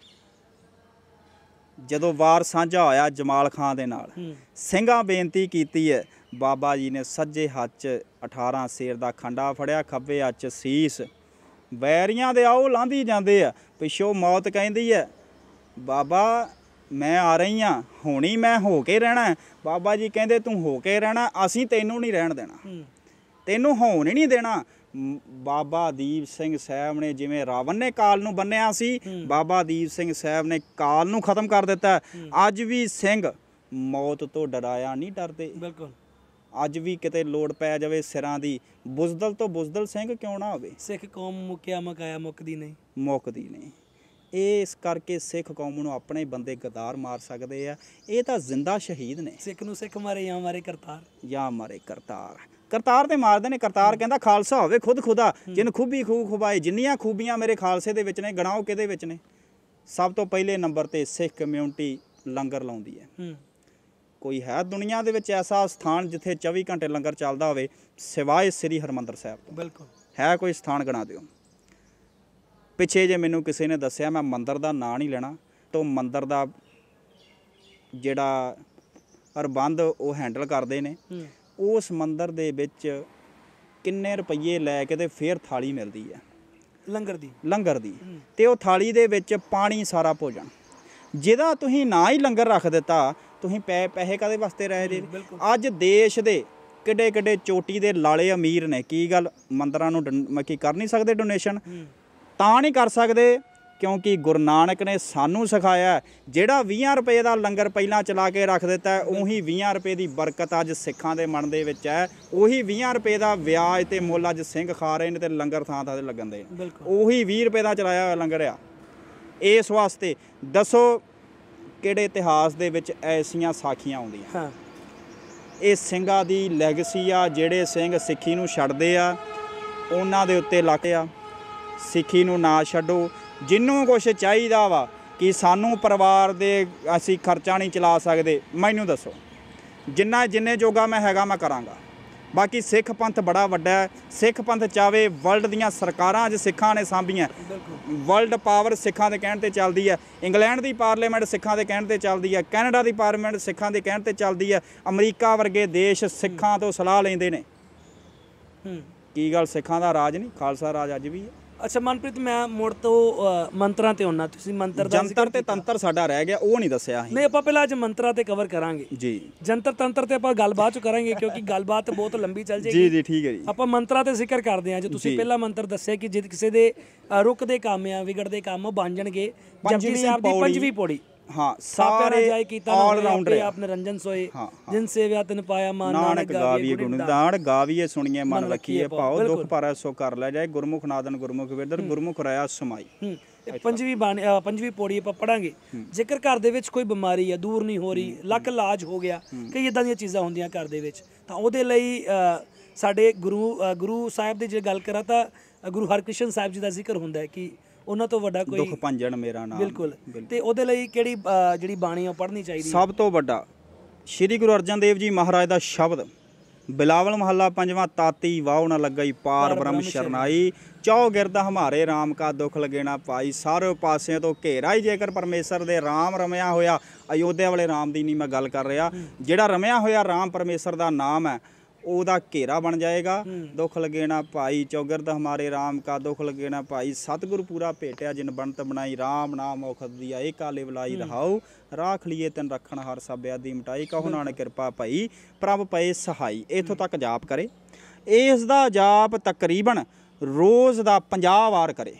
ਜਦੋਂ ਵਾਰ ਸਾਂਝਾ ਹੋਇਆ ਜਮਾਲ ਖਾਨ ਦੇ ਨਾਲ, ਸਿੰਘਾਂ ਬੇਨਤੀ ਕੀਤੀ ਹੈ, ਬਾਬਾ ਜੀ ਨੇ ਸੱਜੇ ਹੱਥ 'ਚ ਅਠਾਰਾਂ ਸੇਰ ਦਾ ਖੰਡਾ ਫੜਿਆ, ਖੱਬੇ ਹੱਥ 'ਚ ਸੀਸ। ਵੈਰੀਆਂ ਦੇ ਆਓ ਲਾਂਦੀ ਜਾਂਦੇ ਆ, ਪਿੱਛੋਂ ਮੌਤ ਕਹਿੰਦੀ ਹੈ, ਬਾਬਾ ਮੈਂ ਆ ਰਹੀ ਹਾਂ, ਹੋਣੀ ਮੈਂ ਹੋ ਕੇ ਰਹਿਣਾ। ਬਾਬਾ ਜੀ ਕਹਿੰਦੇ ਤੂੰ ਹੋ ਕੇ ਰਹਿਣਾ, ਅਸੀਂ ਤੈਨੂੰ ਨਹੀਂ ਰਹਿਣ ਦੇਣਾ, ਤੈਨੂੰ ਹੋਣ ਹੀ ਨਹੀਂ ਦੇਣਾ। ਬਾਬਾ ਦੀਪ ਸਿੰਘ ਸਾਹਿਬ ਨੇ ਜਿਵੇਂ ਰਾਵਣ ਨੇ ਕਾਲ ਨੂੰ ਬੰਨਿਆ ਸੀ, ਬਾਬਾ ਦੀਪ ਸਿੰਘ ਸਾਹਿਬ ਨੇ ਕਾਲ ਨੂੰ ਖਤਮ ਕਰ ਦਿੱਤਾ। ਅੱਜ ਵੀ ਸਿੰਘ ਮੌਤ ਤੋਂ ਡਰਾਇਆ ਨਹੀਂ ਡਰਦੇ। ਬਿਲਕੁਲ। ਅੱਜ ਵੀ ਕਿਤੇ ਲੋੜ ਪੈ ਜਾਵੇ ਸਿਰਾਂ ਦੀ, ਬੁਜ਼ਦਲ ਤੋਂ ਬੁਜ਼ਦਲ ਸਿੰਘ ਕਿਉਂ ਨਾ ਹੋਵੇ। ਸਿੱਖ ਕੌਮ ਮੁੱਕਿਆ ਮਕਾਇਆ ਮੁੱਕਦੀ ਨਹੀਂ, ਮੁੱਕਦੀ ਨਹੀਂ। ਇਹ ਇਸ ਕਰਕੇ ਸਿੱਖ ਕੌਮ ਨੂੰ ਆਪਣੇ ਬੰਦੇ ਗਦਾਰ ਮਾਰ ਸਕਦੇ ਆ। ਇਹ ਤਾਂ ਜ਼ਿੰਦਾ ਸ਼ਹੀਦ ਨੇ। ਸਿੱਖ ਨੂੰ ਸਿੱਖ ਮਾਰੇ ਜਾਂ ਮਾਰੇ ਕਰਤਾਰ, ਜਾਂ ਮਾਰੇ ਕਰਤਾਰ। ਕਰਤਾਰ ਤੇ ਮਾਰਦੇ ਨੇ। ਕਰਤਾਰ ਕਹਿੰਦਾ ਖਾਲਸਾ ਹੋਵੇ ਖੁਦ ਖੁਦਾ, ਜਿਨ ਖੂਬੀ ਖੂਬ ਖੁਬਾਏ। ਜਿੰਨੀਆਂ ਖੂਬੀਆਂ ਮੇਰੇ ਖਾਲਸੇ ਦੇ ਵਿੱਚ ਨੇ, ਗਣਾਓ ਕਿਹਦੇ ਵਿੱਚ ਨੇ। ਸਭ ਤੋਂ ਪਹਿਲੇ ਨੰਬਰ ਤੇ ਸਿੱਖ ਕਮਿਊਨਿਟੀ ਲੰਗਰ ਲਾਉਂਦੀ ਹੈ। ਕੋਈ ਹੈ ਦੁਨੀਆ ਦੇ ਵਿੱਚ ਐਸਾ ਸਥਾਨ ਜਿੱਥੇ ਚੌਵੀ ਘੰਟੇ ਲੰਗਰ ਚੱਲਦਾ ਹੋਵੇ ਸਿਵਾਏ ਸ੍ਰੀ ਹਰਿਮੰਦਰ ਸਾਹਿਬ ਤੋਂ? ਬਿਲਕੁਲ। ਹੈ ਕੋਈ ਸਥਾਨ ਗਣਾ ਦਿਓ। ਪਿੱਛੇ ਜੇ ਮੈਨੂੰ ਕਿਸੇ ਨੇ ਦੱਸਿਆ, ਮੈਂ ਮੰਦਰ ਦਾ ਨਾਂ ਨਹੀਂ ਲੈਣਾ, ਤੋਂ ਮੰਦਰ ਦਾ ਜਿਹੜਾ ਪ੍ਰਬੰਧ ਉਹ ਹੈਂਡਲ ਕਰਦੇ ਨੇ, ਉਸ ਮੰਦਰ ਦੇ ਵਿੱਚ ਕਿੰਨੇ ਰੁਪਈਏ ਲੈ ਕੇ ਤੇ ਫਿਰ ਥਾਲੀ ਮਿਲਦੀ ਹੈ ਲੰਗਰ ਦੀ ਲੰਗਰ ਦੀ ਤੇ ਉਹ ਥਾਲੀ ਦੇ ਵਿੱਚ ਪਾਣੀ ਸਾਰਾ ਭੋਜਨ। ਜਿਹਦਾ ਤੁਸੀਂ ਨਾ ਹੀ ਲੰਗਰ ਰੱਖ ਦਿੱਤਾ, ਤੁਸੀਂ ਪੈ ਪੈਸੇ ਕਾਹਦੇ ਵਾਸਤੇ ਰਹੇ ਜੇ? ਅੱਜ ਦੇਸ਼ ਦੇ ਕਿੱਡੇ ਕਿੱਡੇ ਚੋਟੀ ਦੇ ਲਾਲੇ ਅਮੀਰ ਨੇ, ਕੀ ਗੱਲ ਮੰਦਰਾਂ ਨੂੰ ਕੀ ਕਰ ਨਹੀਂ ਸਕਦੇ ਡੋਨੇਸ਼ਨ? ਤਾਂ ਨਹੀਂ ਕਰ ਸਕਦੇ ਕਿਉਂਕਿ ਗੁਰੂ ਨਾਨਕ ਨੇ ਸਾਨੂੰ ਸਿਖਾਇਆ, ਜਿਹੜਾ ਵੀਹ ਰੁਪਏ ਦਾ ਲੰਗਰ ਪਹਿਲਾਂ ਚਲਾ ਕੇ ਰੱਖ ਦਿੱਤਾ, ਉਹੀ ਵੀਹ ਰੁਪਏ ਦੀ ਬਰਕਤ ਅੱਜ ਸਿੱਖਾਂ ਦੇ ਮਨ ਦੇ ਵਿੱਚ ਹੈ। ਉਹੀ ਵੀਹ ਰੁਪਏ ਦਾ ਵਿਆਜ ਤੇ ਮੁੱਲ ਅੱਜ ਸਿੰਘ ਖਾ ਰਹੇ ਨੇ ਤੇ ਲੰਗਰ ਥਾਂ ਥਾਂ ਤੇ ਲੱਗਣ ਦੇ। ਉਹੀ ਵੀਹ ਰੁਪਏ ਦਾ ਚਲਾਇਆ ਹੋਇਆ ਲੰਗਰ ਆ। ਇਸ ਵਾਸਤੇ ਦੱਸੋ ਕਿਹੜੇ ਇਤਿਹਾਸ ਦੇ ਵਿੱਚ ਐਸੀਆਂ ਸਾਖੀਆਂ ਆਉਂਦੀਆਂ? ਇਹ ਸਿੰਘਾਂ ਦੀ ਲੈਗਸੀ ਆ। ਜਿਹੜੇ ਸਿੰਘ ਸਿੱਖੀ ਨੂੰ ਛੱਡਦੇ ਆ ਉਹਨਾਂ ਦੇ ਉੱਤੇ ਲੱਗ ਆ। ਸਿੱਖੀ ਨੂੰ ਨਾ ਛੱਡੋ। ਜਿਹਨੂੰ ਕੁਛ ਚਾਹੀਦਾ ਵਾ ਕਿ ਸਾਨੂੰ ਪਰਿਵਾਰ ਦੇ ਅਸੀਂ ਖਰਚਾ ਨਹੀਂ ਚਲਾ ਸਕਦੇ, ਮੈਨੂੰ ਦੱਸੋ, ਜਿੰਨਾ ਜਿੰਨੇ ਜੋਗਾ ਮੈਂ ਹੈਗਾ ਮੈਂ ਕਰਾਂਗਾ। ਬਾਕੀ ਸਿੱਖ ਪੰਥ ਬੜਾ ਵੱਡਾ ਹੈ। ਸਿੱਖ ਪੰਥ ਚਾਹੇ ਵਰਲਡ ਦੀਆਂ ਸਰਕਾਰਾਂ ਅੱਜ ਸਿੱਖਾਂ ਨੇ ਸਾਂਭੀਆਂ, ਵਰਲਡ ਪਾਵਰ ਸਿੱਖਾਂ ਦੇ ਕਹਿਣ ਤੇ ਚੱਲਦੀ ਹੈ। ਇੰਗਲੈਂਡ ਦੀ ਪਾਰਲੀਮੈਂਟ ਸਿੱਖਾਂ ਦੇ ਕਹਿਣ ਤੇ ਚੱਲਦੀ ਹੈ। ਕੈਨੇਡਾ ਦੀ ਪਾਰਲੀਮੈਂਟ ਸਿੱਖਾਂ ਦੇ ਕਹਿਣ ਤੇ ਚੱਲਦੀ ਹੈ। ਅਮਰੀਕਾ ਵਰਗੇ ਦੇਸ਼ ਸਿੱਖਾਂ ਤੋਂ ਸਲਾਹ ਲੈਂਦੇ ਨੇ। ਕੀ ਗੱਲ ਸਿੱਖਾਂ ਦਾ ਰਾਜ ਨਹੀਂ? ਖਾਲਸਾ ਰਾਜ ਅੱਜ ਵੀ ਹੈ। ਅੱਛਾ ਮਨਪ੍ਰੀਤ, ਮੈਂ ਮੁੜ ਤੋਂ ਮੰਤਰਾਂ ਤੇ ਆਉਣਾ। ਤੁਸੀਂ ਮੰਤਰ ਦਾ ਜੰਤਰ ਤੇ ਤੰਤਰ ਸਾਡਾ ਰਹਿ ਗਿਆ, ਉਹ ਨਹੀਂ ਦੱਸਿਆ ਅਸੀਂ। ਨਹੀਂ, ਆਪਾਂ ਪਹਿਲਾਂ ਅੱਜ ਮੰਤਰਾਂ ਤੇ ਕਵਰ ਕਰਾਂਗੇ ਜੀ। ਜੰਤਰ ਤੰਤਰ ਤੇ ਆਪਾਂ ਗੱਲਬਾਤ ਚ ਕਰਾਂਗੇ ਕਿਉਂਕਿ ਗੱਲਬਾਤ ਬਹੁਤ ਲੰਬੀ ਚੱਲ ਜਾਏਗੀ। ਜੀ ਜੀ ਠੀਕ ਹੈ ਜੀ। ਆਪਾਂ ਮੰਤਰਾਂ ਤੇ ਜ਼ਿਕਰ ਕਰਦੇ ਹਾਂ। ਜੇ ਤੁਸੀਂ ਪਹਿਲਾ ਮੰਤਰ ਦੱਸਿਆ ਕਿ ਜੇ ਕਿਸੇ ਦੇ ਰੁਕਦੇ ਕੰਮ ਆ, ਵਿਗੜਦੇ ਕੰਮ, ਉਹ ਬਣ ਜਾਣਗੇ। ਜਪਜੀ ਸਾਹਿਬ ਦੀ ਪੰਜਵੀਂ ਪੌੜੀ। ਹਾਂ, ਸਾਰੇ ਆਲ ਰਾਉਂਡਰ ਆਪ ਨਿਰੰਜਨ ਸੋਏ, ਜਿਨ ਸੇਵਿਆ ਤਿਨ ਪਾਇਆ ਮਾਨ ਨਾਨਕ ਗਾਵੀਏ ਗੁਣਦਾਨ। ਗਾਵੀਏ ਸੁਣੀਏ ਮਨ ਰੱਖੀਏ ਭਾਉ, ਦੁੱਖ ਭਰੈ ਸੋ ਕਰ ਲੈ ਜਾਏ। ਗੁਰਮੁਖ ਨਾਦਨ ਗੁਰਮੁਖ ਵਿਦਰ, ਗੁਰਮੁਖ ਰਹਾ ਸਮਾਈ। ਪੰਜਵੀਂ ਬਾਣੀ ਪੰਜਵੀਂ ਪੌੜੀ ਆਪਾਂ ਪੜਾਂਗੇ। ਜੇਕਰ ਘਰ ਦੇ ਵਿੱਚ ਕੋਈ ਬਿਮਾਰੀ ਹੈ, ਦੂਰ ਨਹੀਂ ਹੋ ਰਹੀ, ਲੱਕ ਇਲਾਜ ਹੋ ਗਿਆ, ਕਈ ਇਦਾਂ ਦੀਆਂ ਚੀਜ਼ਾਂ ਹੁੰਦੀਆਂ ਘਰ ਦੇ ਵਿੱਚ, ਤਾਂ ਉਹਦੇ ਲਈ ਸਾਡੇ ਗੁਰੂ ਗੁਰੂ ਸਾਹਿਬ ਦੀ ਜੇ ਗੱਲ ਕਰਾਂ ਤਾਂ ਗੁਰੂ ਹਰਕ੍ਰਿਸ਼ਨ ਸਾਹਿਬ ਜੀ ਦਾ ਜ਼ਿਕਰ ਹੁੰਦਾ ਹੈ ਕਿ ਉਹਨਾਂ ਤੋਂ ਵੱਡਾ ਕੋਈ ਦੁੱਖ ਭੰਜਨ ਮੇਰਾ ਨਾਮ। ਬਿਲਕੁਲ। ਤੇ ਉਹਦੇ ਲਈ ਕਿਹੜੀ ਜਿਹੜੀ ਬਾਣੀ ਆ ਪੜ੍ਹਨੀ ਚਾਹੀਦੀ? ਸਭ ਤੋਂ ਵੱਡਾ ਸ਼੍ਰੀ ਗੁਰੂ ਅਰਜਨ ਦੇਵ ਜੀ ਮਹਾਰਾਜ ਦਾ ਸ਼ਬਦ, ਬਿਲਾਵਲ ਮਹੱਲਾ ਪੰਜਵਾਂ। ਤਾਤੀ ਵਾਹ ਨਾ ਲੱਗਈ ਪਾਰ ਬ੍ਰਹਮ ਸ਼ਰਨਾਈ, ਚੌ ਗਿਰਦ ਹਮਾਰੇ ਰਾਮ ਕਾ ਦੁੱਖ ਲਗੇ ਨਾ ਪਾਈ। ਸਾਰੇ ਪਾਸਿਆਂ ਤੋਂ ਘੇਰਾ ਹੀ ਜੇਕਰ ਪਰਮੇਸ਼ਰ ਦੇ ਰਾਮ ਰਮਿਆ ਹੋਇਆ, ਅਯੋਧਿਆ ਵਾਲੇ ਰਾਮ ਦੀ ਨਹੀਂ ਮੈਂ ਗੱਲ ਕਰ ਰਿਹਾ, ਜਿਹੜਾ ਰਮਿਆ ਹੋਇਆ ਰਾਮ ਪਰਮੇਸ਼ਰ ਦਾ ਨਾਮ ਹੈ, ਉਹਦਾ ਘੇਰਾ ਬਣ ਜਾਏਗਾ। ਦੁੱਖ ਲਗੇ ਨਾ ਭਾਈ, ਚੌਗਿਰਦ ਹਮਾਰੇ ਰਾਮ ਕਾ ਦੁੱਖ ਲਗੇ ਨਾ ਭਾਈ। ਸਤਿਗੁਰੂ ਪੂਰਾ ਭੇਟਿਆ ਜਿਨ ਬਣਤ ਬਣਾਈ, ਰਾਮ ਨਾਮ ਔਖਦ ਦੀਆ ਏ ਕਾਲੇ ਬੁਲਾਈ। ਰਹਾਉ ਰਾਖ ਲਈਏ ਤੈਨ ਰੱਖਣ ਹਰ ਸਭਿਆ ਦੀ ਮਿਟਾਈ, ਕਹੋ ਨਾਨਕ ਕਿਰਪਾ ਭਈ ਪ੍ਰਭ ਪਏ ਸਹਾਈ। ਇੱਥੋਂ ਤੱਕ ਜਾਪ ਕਰੇ। ਇਸ ਦਾ ਜਾਪ ਤਕਰੀਬਨ ਰੋਜ਼ ਦਾ ਪੰਜਾਹ ਵਾਰ ਕਰੇ।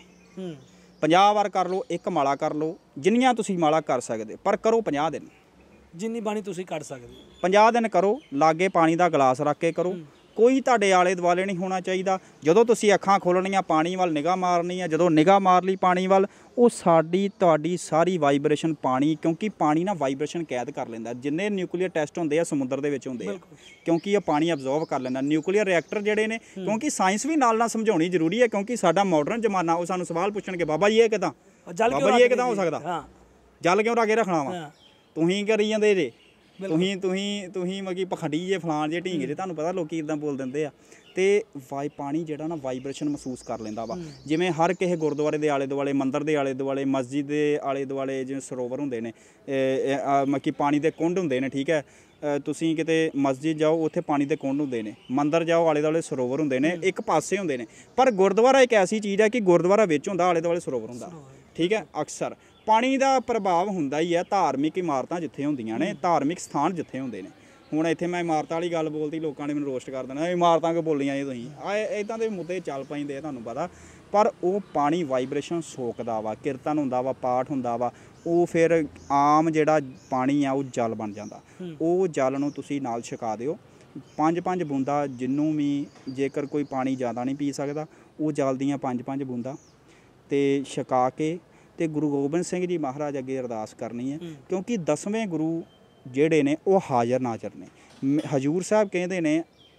ਪੰਜਾਹ ਵਾਰ ਕਰ ਲਓ, ਇੱਕ ਮਾਲਾ ਕਰ ਲਓ, ਜਿੰਨੀਆਂ ਤੁਸੀਂ ਮਾਲਾ ਕਰ ਸਕਦੇ, ਪਰ ਕਰੋ ਪੰਜਾਹ ਦਿਨ। ਜਿੰਨੀ ਬਾਣੀ ਤੁਸੀਂ ਕੱਢ ਸਕਦੇ ਪੰਜਾਹ ਦਿਨ ਕਰੋ। ਲਾਗੇ ਪਾਣੀ ਦਾ ਗਲਾਸ ਰੱਖ ਕੇ ਕਰੋ। ਕੋਈ ਤੁਹਾਡੇ ਆਲੇ ਦੁਆਲੇ ਨਹੀਂ ਹੋਣਾ ਚਾਹੀਦਾ। ਜਦੋਂ ਤੁਸੀਂ ਅੱਖਾਂ ਖੋਲ੍ਹਣੀਆਂ, ਪਾਣੀ ਵੱਲ ਨਿਗਾਹ ਮਾਰਨੀ ਹੈ। ਜਦੋਂ ਨਿਗਾਹ ਮਾਰ ਲਈ ਪਾਣੀ ਵੱਲ, ਉਹ ਸਾਡੀ ਤੁਹਾਡੀ ਸਾਰੀ ਵਾਈਬ੍ਰੇਸ਼ਨ ਪਾਣੀ, ਕਿਉਂਕਿ ਪਾਣੀ ਨਾ ਵਾਈਬ੍ਰੇਸ਼ਨ ਕੈਦ ਕਰ ਲੈਂਦਾ। ਜਿੰਨੇ ਨਿਊਕਲੀਅਰ ਟੈਸਟ ਹੁੰਦੇ ਆ ਸਮੁੰਦਰ ਦੇ ਵਿੱਚ ਹੁੰਦੇ ਆ, ਕਿਉਂਕਿ ਇਹ ਪਾਣੀ ਅਬਜ਼ੋਰਬ ਕਰ ਲੈਂਦਾ। ਨਿਊਕਲੀਅਰ ਰਿਐਕਟਰ ਜਿਹੜੇ ਨੇ, ਕਿਉਂਕਿ ਸਾਇੰਸ ਵੀ ਨਾਲ ਨਾਲ ਸਮਝਾਉਣੀ ਜ਼ਰੂਰੀ ਹੈ, ਕਿਉਂਕਿ ਸਾਡਾ ਮਾਡਰਨ ਜ਼ਮਾਨਾ, ਉਹ ਸਾਨੂੰ ਸਵਾਲ ਪੁੱਛਣਗੇ, ਬਾਬਾ ਜੀ ਇਹ ਕਿੱਦਾਂ, ਬਾਬਾ ਜੀ ਇਹ ਕਿੱਦਾਂ ਹੋ ਸਕਦਾ, ਜਲ ਕਿਉਂ ਰੱਖ ਕੇ ਰੱਖਣਾ ਵਾ, ਤੁਸੀਂ ਕਰੀ ਜਾਂਦੇ ਜੇ, ਤੁਸੀਂ ਤੁਸੀਂ ਤੁਸੀਂ ਮਤਲਬ ਕਿ ਪਖੰਡੀ ਜੇ, ਫਲਾਣ ਜੇ, ਢੀਂਗੇ ਜੇ। ਤੁਹਾਨੂੰ ਪਤਾ ਲੋਕੀ ਇੱਦਾਂ ਬੋਲ ਦਿੰਦੇ ਆ। ਤੇ ਵਾਈ ਪਾਣੀ ਜਿਹੜਾ ਨਾ ਵਾਈਬ੍ਰੇਸ਼ਨ ਮਹਿਸੂਸ ਕਰ ਲੈਂਦਾ ਵਾ। ਜਿਵੇਂ ਹਰ ਕਿਸੇ ਗੁਰਦੁਆਰੇ ਦੇ ਆਲੇ ਦੁਆਲੇ, ਮੰਦਿਰ ਦੇ ਆਲੇ ਦੁਆਲੇ, ਮਸਜਿਦ ਦੇ ਆਲੇ ਦੁਆਲੇ ਜਿਵੇਂ ਸਰੋਵਰ ਹੁੰਦੇ ਨੇ, ਮਤਲਬ ਕਿ ਪਾਣੀ ਦੇ ਕੁੰਡ ਹੁੰਦੇ ਨੇ, ਠੀਕ ਹੈ। ਤੁਸੀਂ ਕਿਤੇ ਮਸਜਿਦ ਜਾਓ, ਉੱਥੇ ਪਾਣੀ ਦੇ ਕੁੰਡ ਹੁੰਦੇ ਨੇ। ਮੰਦਿਰ ਜਾਓ, ਆਲੇ ਦੁਆਲੇ ਸਰੋਵਰ ਹੁੰਦੇ ਨੇ, ਇੱਕ ਪਾਸੇ ਹੁੰਦੇ ਨੇ। ਪਰ ਗੁਰਦੁਆਰਾ ਇੱਕ ਐਸੀ ਚੀਜ਼ ਹੈ ਕਿ ਗੁਰਦੁਆਰਾ ਵਿੱਚ ਹੁੰਦਾ, ਆਲੇ ਦੁਆਲੇ ਸਰੋਵਰ ਹੁੰਦਾ, ਠੀਕ ਹੈ। ਅਕਸਰ ਪਾਣੀ ਦਾ ਪ੍ਰਭਾਵ ਹੁੰਦਾ ਹੀ ਹੈ ਧਾਰਮਿਕ ਇਮਾਰਤਾਂ ਜਿੱਥੇ ਹੁੰਦੀਆਂ ਨੇ, ਧਾਰਮਿਕ ਸਥਾਨ ਜਿੱਥੇ ਹੁੰਦੇ ਨੇ। ਹੁਣ ਇੱਥੇ ਮੈਂ ਇਮਾਰਤਾਂ ਵਾਲੀ ਗੱਲ ਬੋਲਦੀ, ਲੋਕਾਂ ਨੇ ਮੈਨੂੰ ਰੋਸਟ ਕਰ ਦੇਣਾ, ਇਮਾਰਤਾਂ ਕਿਉਂ ਬੋਲੀਆਂ ਜੀ ਤੁਸੀਂ, ਆ ਇੱਦਾਂ ਦੇ ਮੁੱਦੇ ਚੱਲ ਪੈਂਦੇ ਆ, ਤੁਹਾਨੂੰ ਪਤਾ। ਪਰ ਉਹ ਪਾਣੀ ਵਾਈਬ੍ਰੇਸ਼ਨ ਸੋਕਦਾ ਵਾ, ਕੀਰਤਨ ਹੁੰਦਾ ਵਾ, ਪਾਠ ਹੁੰਦਾ ਵਾ, ਉਹ ਫਿਰ ਆਮ ਜਿਹੜਾ ਪਾਣੀ ਆ ਉਹ ਜਲ ਬਣ ਜਾਂਦਾ। ਉਹ ਜਲ ਨੂੰ ਤੁਸੀਂ ਨਾਲ ਛਕਾ ਦਿਓ, ਪੰਜ ਪੰਜ ਬੂੰਦਾਂ। ਜਿਹਨੂੰ ਵੀ ਜੇਕਰ ਕੋਈ ਪਾਣੀ ਜ਼ਿਆਦਾ ਨਹੀਂ ਪੀ ਸਕਦਾ, ਉਹ ਜਲ ਦੀਆਂ ਪੰਜ ਪੰਜ ਬੂੰਦਾਂ ਤੇ ਛਕਾ ਕੇ ਤੇ ਗੁਰੂ ਗੋਬਿੰਦ ਸਿੰਘ ਜੀ ਮਹਾਰਾਜ ਅੱਗੇ ਅਰਦਾਸ ਕਰਨੀ ਹੈ, ਕਿਉਂਕਿ ਦਸਵੇਂ ਗੁਰੂ ਜਿਹੜੇ ਨੇ ਉਹ ਹਾਜ਼ਰ ਨਾਜ਼ਰ ਨੇ। ਹਜ਼ੂਰ ਸਾਹਿਬ ਕਹਿੰਦੇ ਨੇ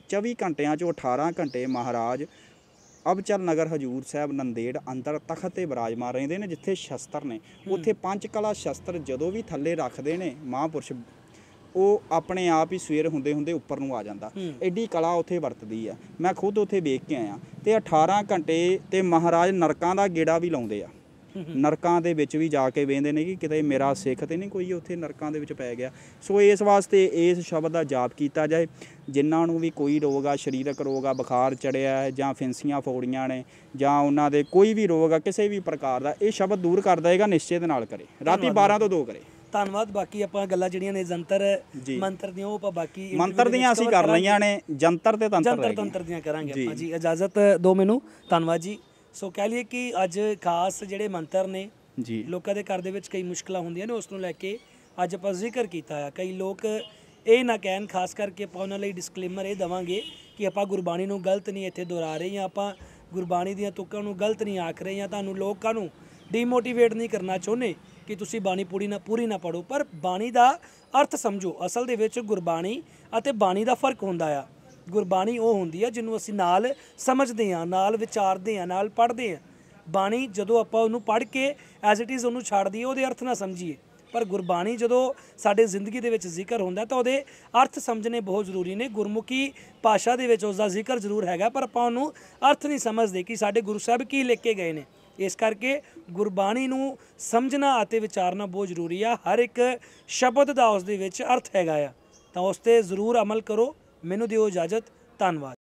ਚੌਵੀ ਘੰਟਿਆਂ 'ਚੋਂ ਅਠਾਰਾਂ ਘੰਟੇ ਮਹਾਰਾਜ ਅਬਚਲ ਨਗਰ ਹਜੂਰ ਸਾਹਿਬ ਨੰਦੇੜ ਅੰਦਰ ਤਖਤ ਤੇ ਵਿਰਾਜਮਾਨ ਰਹਿੰਦੇ ਨੇ, ਜਿੱਥੇ ਸ਼ਸਤਰ ਨੇ ਉੱਥੇ ਪੰਜ ਕਲਾ ਸ਼ਸਤਰ ਜਦੋਂ ਵੀ ਥੱਲੇ ਰੱਖਦੇ ਨੇ ਮਹਾਂਪੁਰਸ਼, ਉਹ ਆਪਣੇ ਆਪ ਹੀ ਸਵੇਰ ਹੁੰਦੇ ਹੁੰਦੇ ਉੱਪਰ ਨੂੰ ਆ ਜਾਂਦਾ। ਐਡੀ ਕਲਾ ਉੱਥੇ ਵਰਤਦੀ ਆ, ਮੈਂ ਖੁਦ ਉੱਥੇ ਵੇਖ ਕੇ ਆਇਆ। ਤੇ ਅਠਾਰਾਂ ਘੰਟੇ ਤੇ ਮਹਾਰਾਜ ਨਰਕਾਂ ਦਾ ਗੇੜਾ ਵੀ ਲਾਉਂਦੇ ਆ, ਨਰਕਾਂ ਦੇ ਵਿੱਚ ਵੀ ਜਾ ਕੇ ਵੇਖਦੇ ਨੇ ਕਿ ਕਿਤੇ ਮੇਰਾ ਸਿੱਖ ਤੇ ਨਹੀਂ ਕੋਈ ਉੱਥੇ ਨਰਕਾਂ ਦੇ ਵਿੱਚ ਪੈ ਗਿਆ। ਸੋ ਇਸ ਵਾਸਤੇ ਇਸ ਸ਼ਬਦ ਦਾ ਜਾਪ ਕੀਤਾ ਜਾਏ। ਜਿਨ੍ਹਾਂ ਨੂੰ ਵੀ ਕੋਈ ਰੋਗ ਆ, ਸਰੀਰਕ ਰੋਗ ਆ, ਬੁਖਾਰ ਚੜਿਆ ਹੈ ਜਾਂ ਫਿੰਸੀਆਂ ਫੋੜੀਆਂ ਨੇ ਜਾਂ ਉਹਨਾਂ ਦੇ ਕੋਈ ਵੀ ਰੋਗ ਆ ਕਿਸੇ ਵੀ ਪ੍ਰਕਾਰ ਦਾ, ਇਹ ਸ਼ਬਦ ਦੂਰ ਕਰ ਦੇਗਾ। ਨਿਸ਼ਚੇ ਦੇ ਨਾਲ ਕਰੇ, ਰਾਤੀ ਬਾਰਾਂ ਤੋਂ ਦੋ ਕਰੇ। ਧੰਨਵਾਦ। ਬਾਕੀ ਆਪਾਂ ਗੱਲਾਂ ਜਿਹੜੀਆਂ ਨੇ ਜੰਤਰ ਮੰਤਰ ਦੀਆਂ ਉਹ ਆਪਾਂ ਬਾਕੀ ਮੰਤਰ ਦੀਆਂ ਅਸੀਂ ਕਰ ਲਈਆਂ ਨੇ, ਜੰਤਰ ਤੇ ਤੰਤਰ ਜੰਤਰ ਤੰਤਰ ਦੀਆਂ ਕਰਾਂਗੇ ਆਪਾਂ ਜੀ। ਇਜਾਜ਼ਤ ਦਿਓ ਮੈਨੂੰ। ਧੰਨਵਾਦ ਜੀ। ਸੋ ਕਹਿ ਲਈਏ ਕਿ ਅੱਜ ਖਾਸ ਜਿਹੜੇ ਮੰਤਰ ਨੇ ਜੀ, ਲੋਕਾਂ ਦੇ ਘਰ ਦੇ ਵਿੱਚ ਕਈ ਮੁਸ਼ਕਲਾਂ ਹੁੰਦੀਆਂ ਨੇ, ਉਸ ਨੂੰ ਲੈ ਕੇ ਅੱਜ ਆਪਾਂ ਜ਼ਿਕਰ ਕੀਤਾ ਆ। ਕਈ ਲੋਕ ਇਹ ਨਾ ਕਹਿਣ, ਖਾਸ ਕਰਕੇ ਆਪਾਂ ਉਹਨਾਂ ਲਈ ਡਿਸਕਲੇਮਰ ਇਹ ਦੇਵਾਂਗੇ ਕਿ ਆਪਾਂ ਗੁਰਬਾਣੀ ਨੂੰ ਗਲਤ ਨਹੀਂ ਇੱਥੇ ਦੁਹਰਾ ਰਹੇ ਜਾਂ ਆਪਾਂ ਗੁਰਬਾਣੀ ਦੀਆਂ ਤੁਕਾਂ ਨੂੰ ਗਲਤ ਨਹੀਂ ਆਖ ਰਹੇ ਜਾਂ ਤੁਹਾਨੂੰ ਲੋਕਾਂ ਨੂੰ ਡੀਮੋਟੀਵੇਟ ਨਹੀਂ ਕਰਨਾ ਚਾਹੁੰਦੇ ਕਿ ਤੁਸੀਂ ਬਾਣੀ ਪੂਰੀ ਨਾ ਪੂਰੀ ਨਾ ਪੜੋ, ਪਰ ਬਾਣੀ ਦਾ ਅਰਥ ਸਮਝੋ। ਅਸਲ ਦੇ ਵਿੱਚ ਗੁਰਬਾਣੀ ਅਤੇ ਬਾਣੀ ਦਾ ਫਰਕ ਹੁੰਦਾ ਆ। ਗੁਰਬਾਣੀ ਉਹ ਹੁੰਦੀ ਆ ਜਿਹਨੂੰ ਅਸੀਂ ਨਾਲ ਸਮਝਦੇ ਹਾਂ, ਨਾਲ ਵਿਚਾਰਦੇ ਹਾਂ, ਨਾਲ ਪੜ੍ਹਦੇ ਹਾਂ। ਬਾਣੀ ਜਦੋਂ ਆਪਾਂ ਉਹਨੂੰ ਪੜ੍ਹ ਕੇ ਐਜ਼ ਇਟ ਇਜ਼ ਉਹਨੂੰ ਛੱਡ ਦਈਏ, ਉਹਦੇ ਅਰਥ ਨਾ ਸਮਝੀਏ, ਪਰ ਗੁਰਬਾਣੀ ਜਦੋਂ ਸਾਡੇ ਜ਼ਿੰਦਗੀ ਦੇ ਵਿੱਚ ਜ਼ਿਕਰ ਹੁੰਦਾ ਤਾਂ ਉਹਦੇ ਅਰਥ ਸਮਝਣੇ ਬਹੁਤ ਜ਼ਰੂਰੀ ਨੇ। ਗੁਰਮੁਖੀ ਭਾਸ਼ਾ ਦੇ ਵਿੱਚ ਉਸ ਦਾ ਜ਼ਿਕਰ ਜ਼ਰੂਰ ਹੈਗਾ, ਪਰ ਆਪਾਂ ਉਹਨੂੰ ਅਰਥ ਨਹੀਂ ਸਮਝਦੇ ਕਿ ਸਾਡੇ ਗੁਰੂ ਸਾਹਿਬ ਕੀ ਲਿਖ ਕੇ ਗਏ ਨੇ। ਇਸ ਕਰਕੇ ਗੁਰਬਾਣੀ ਨੂੰ ਸਮਝਣਾ ਅਤੇ ਵਿਚਾਰਨਾ ਬਹੁਤ ਜ਼ਰੂਰੀ ਆ। ਹਰ ਇੱਕ ਸ਼ਬਦ ਦਾ ਉਸ ਦੇ ਵਿੱਚ ਅਰਥ ਹੈਗਾ ਆ, ਤਾਂ ਉਸ 'ਤੇ ਜ਼ਰੂਰ ਅਮਲ ਕਰੋ। ਮੈਨੂੰ ਦਿਓ ਇਜਾਜ਼ਤ। ਧੰਨਵਾਦ।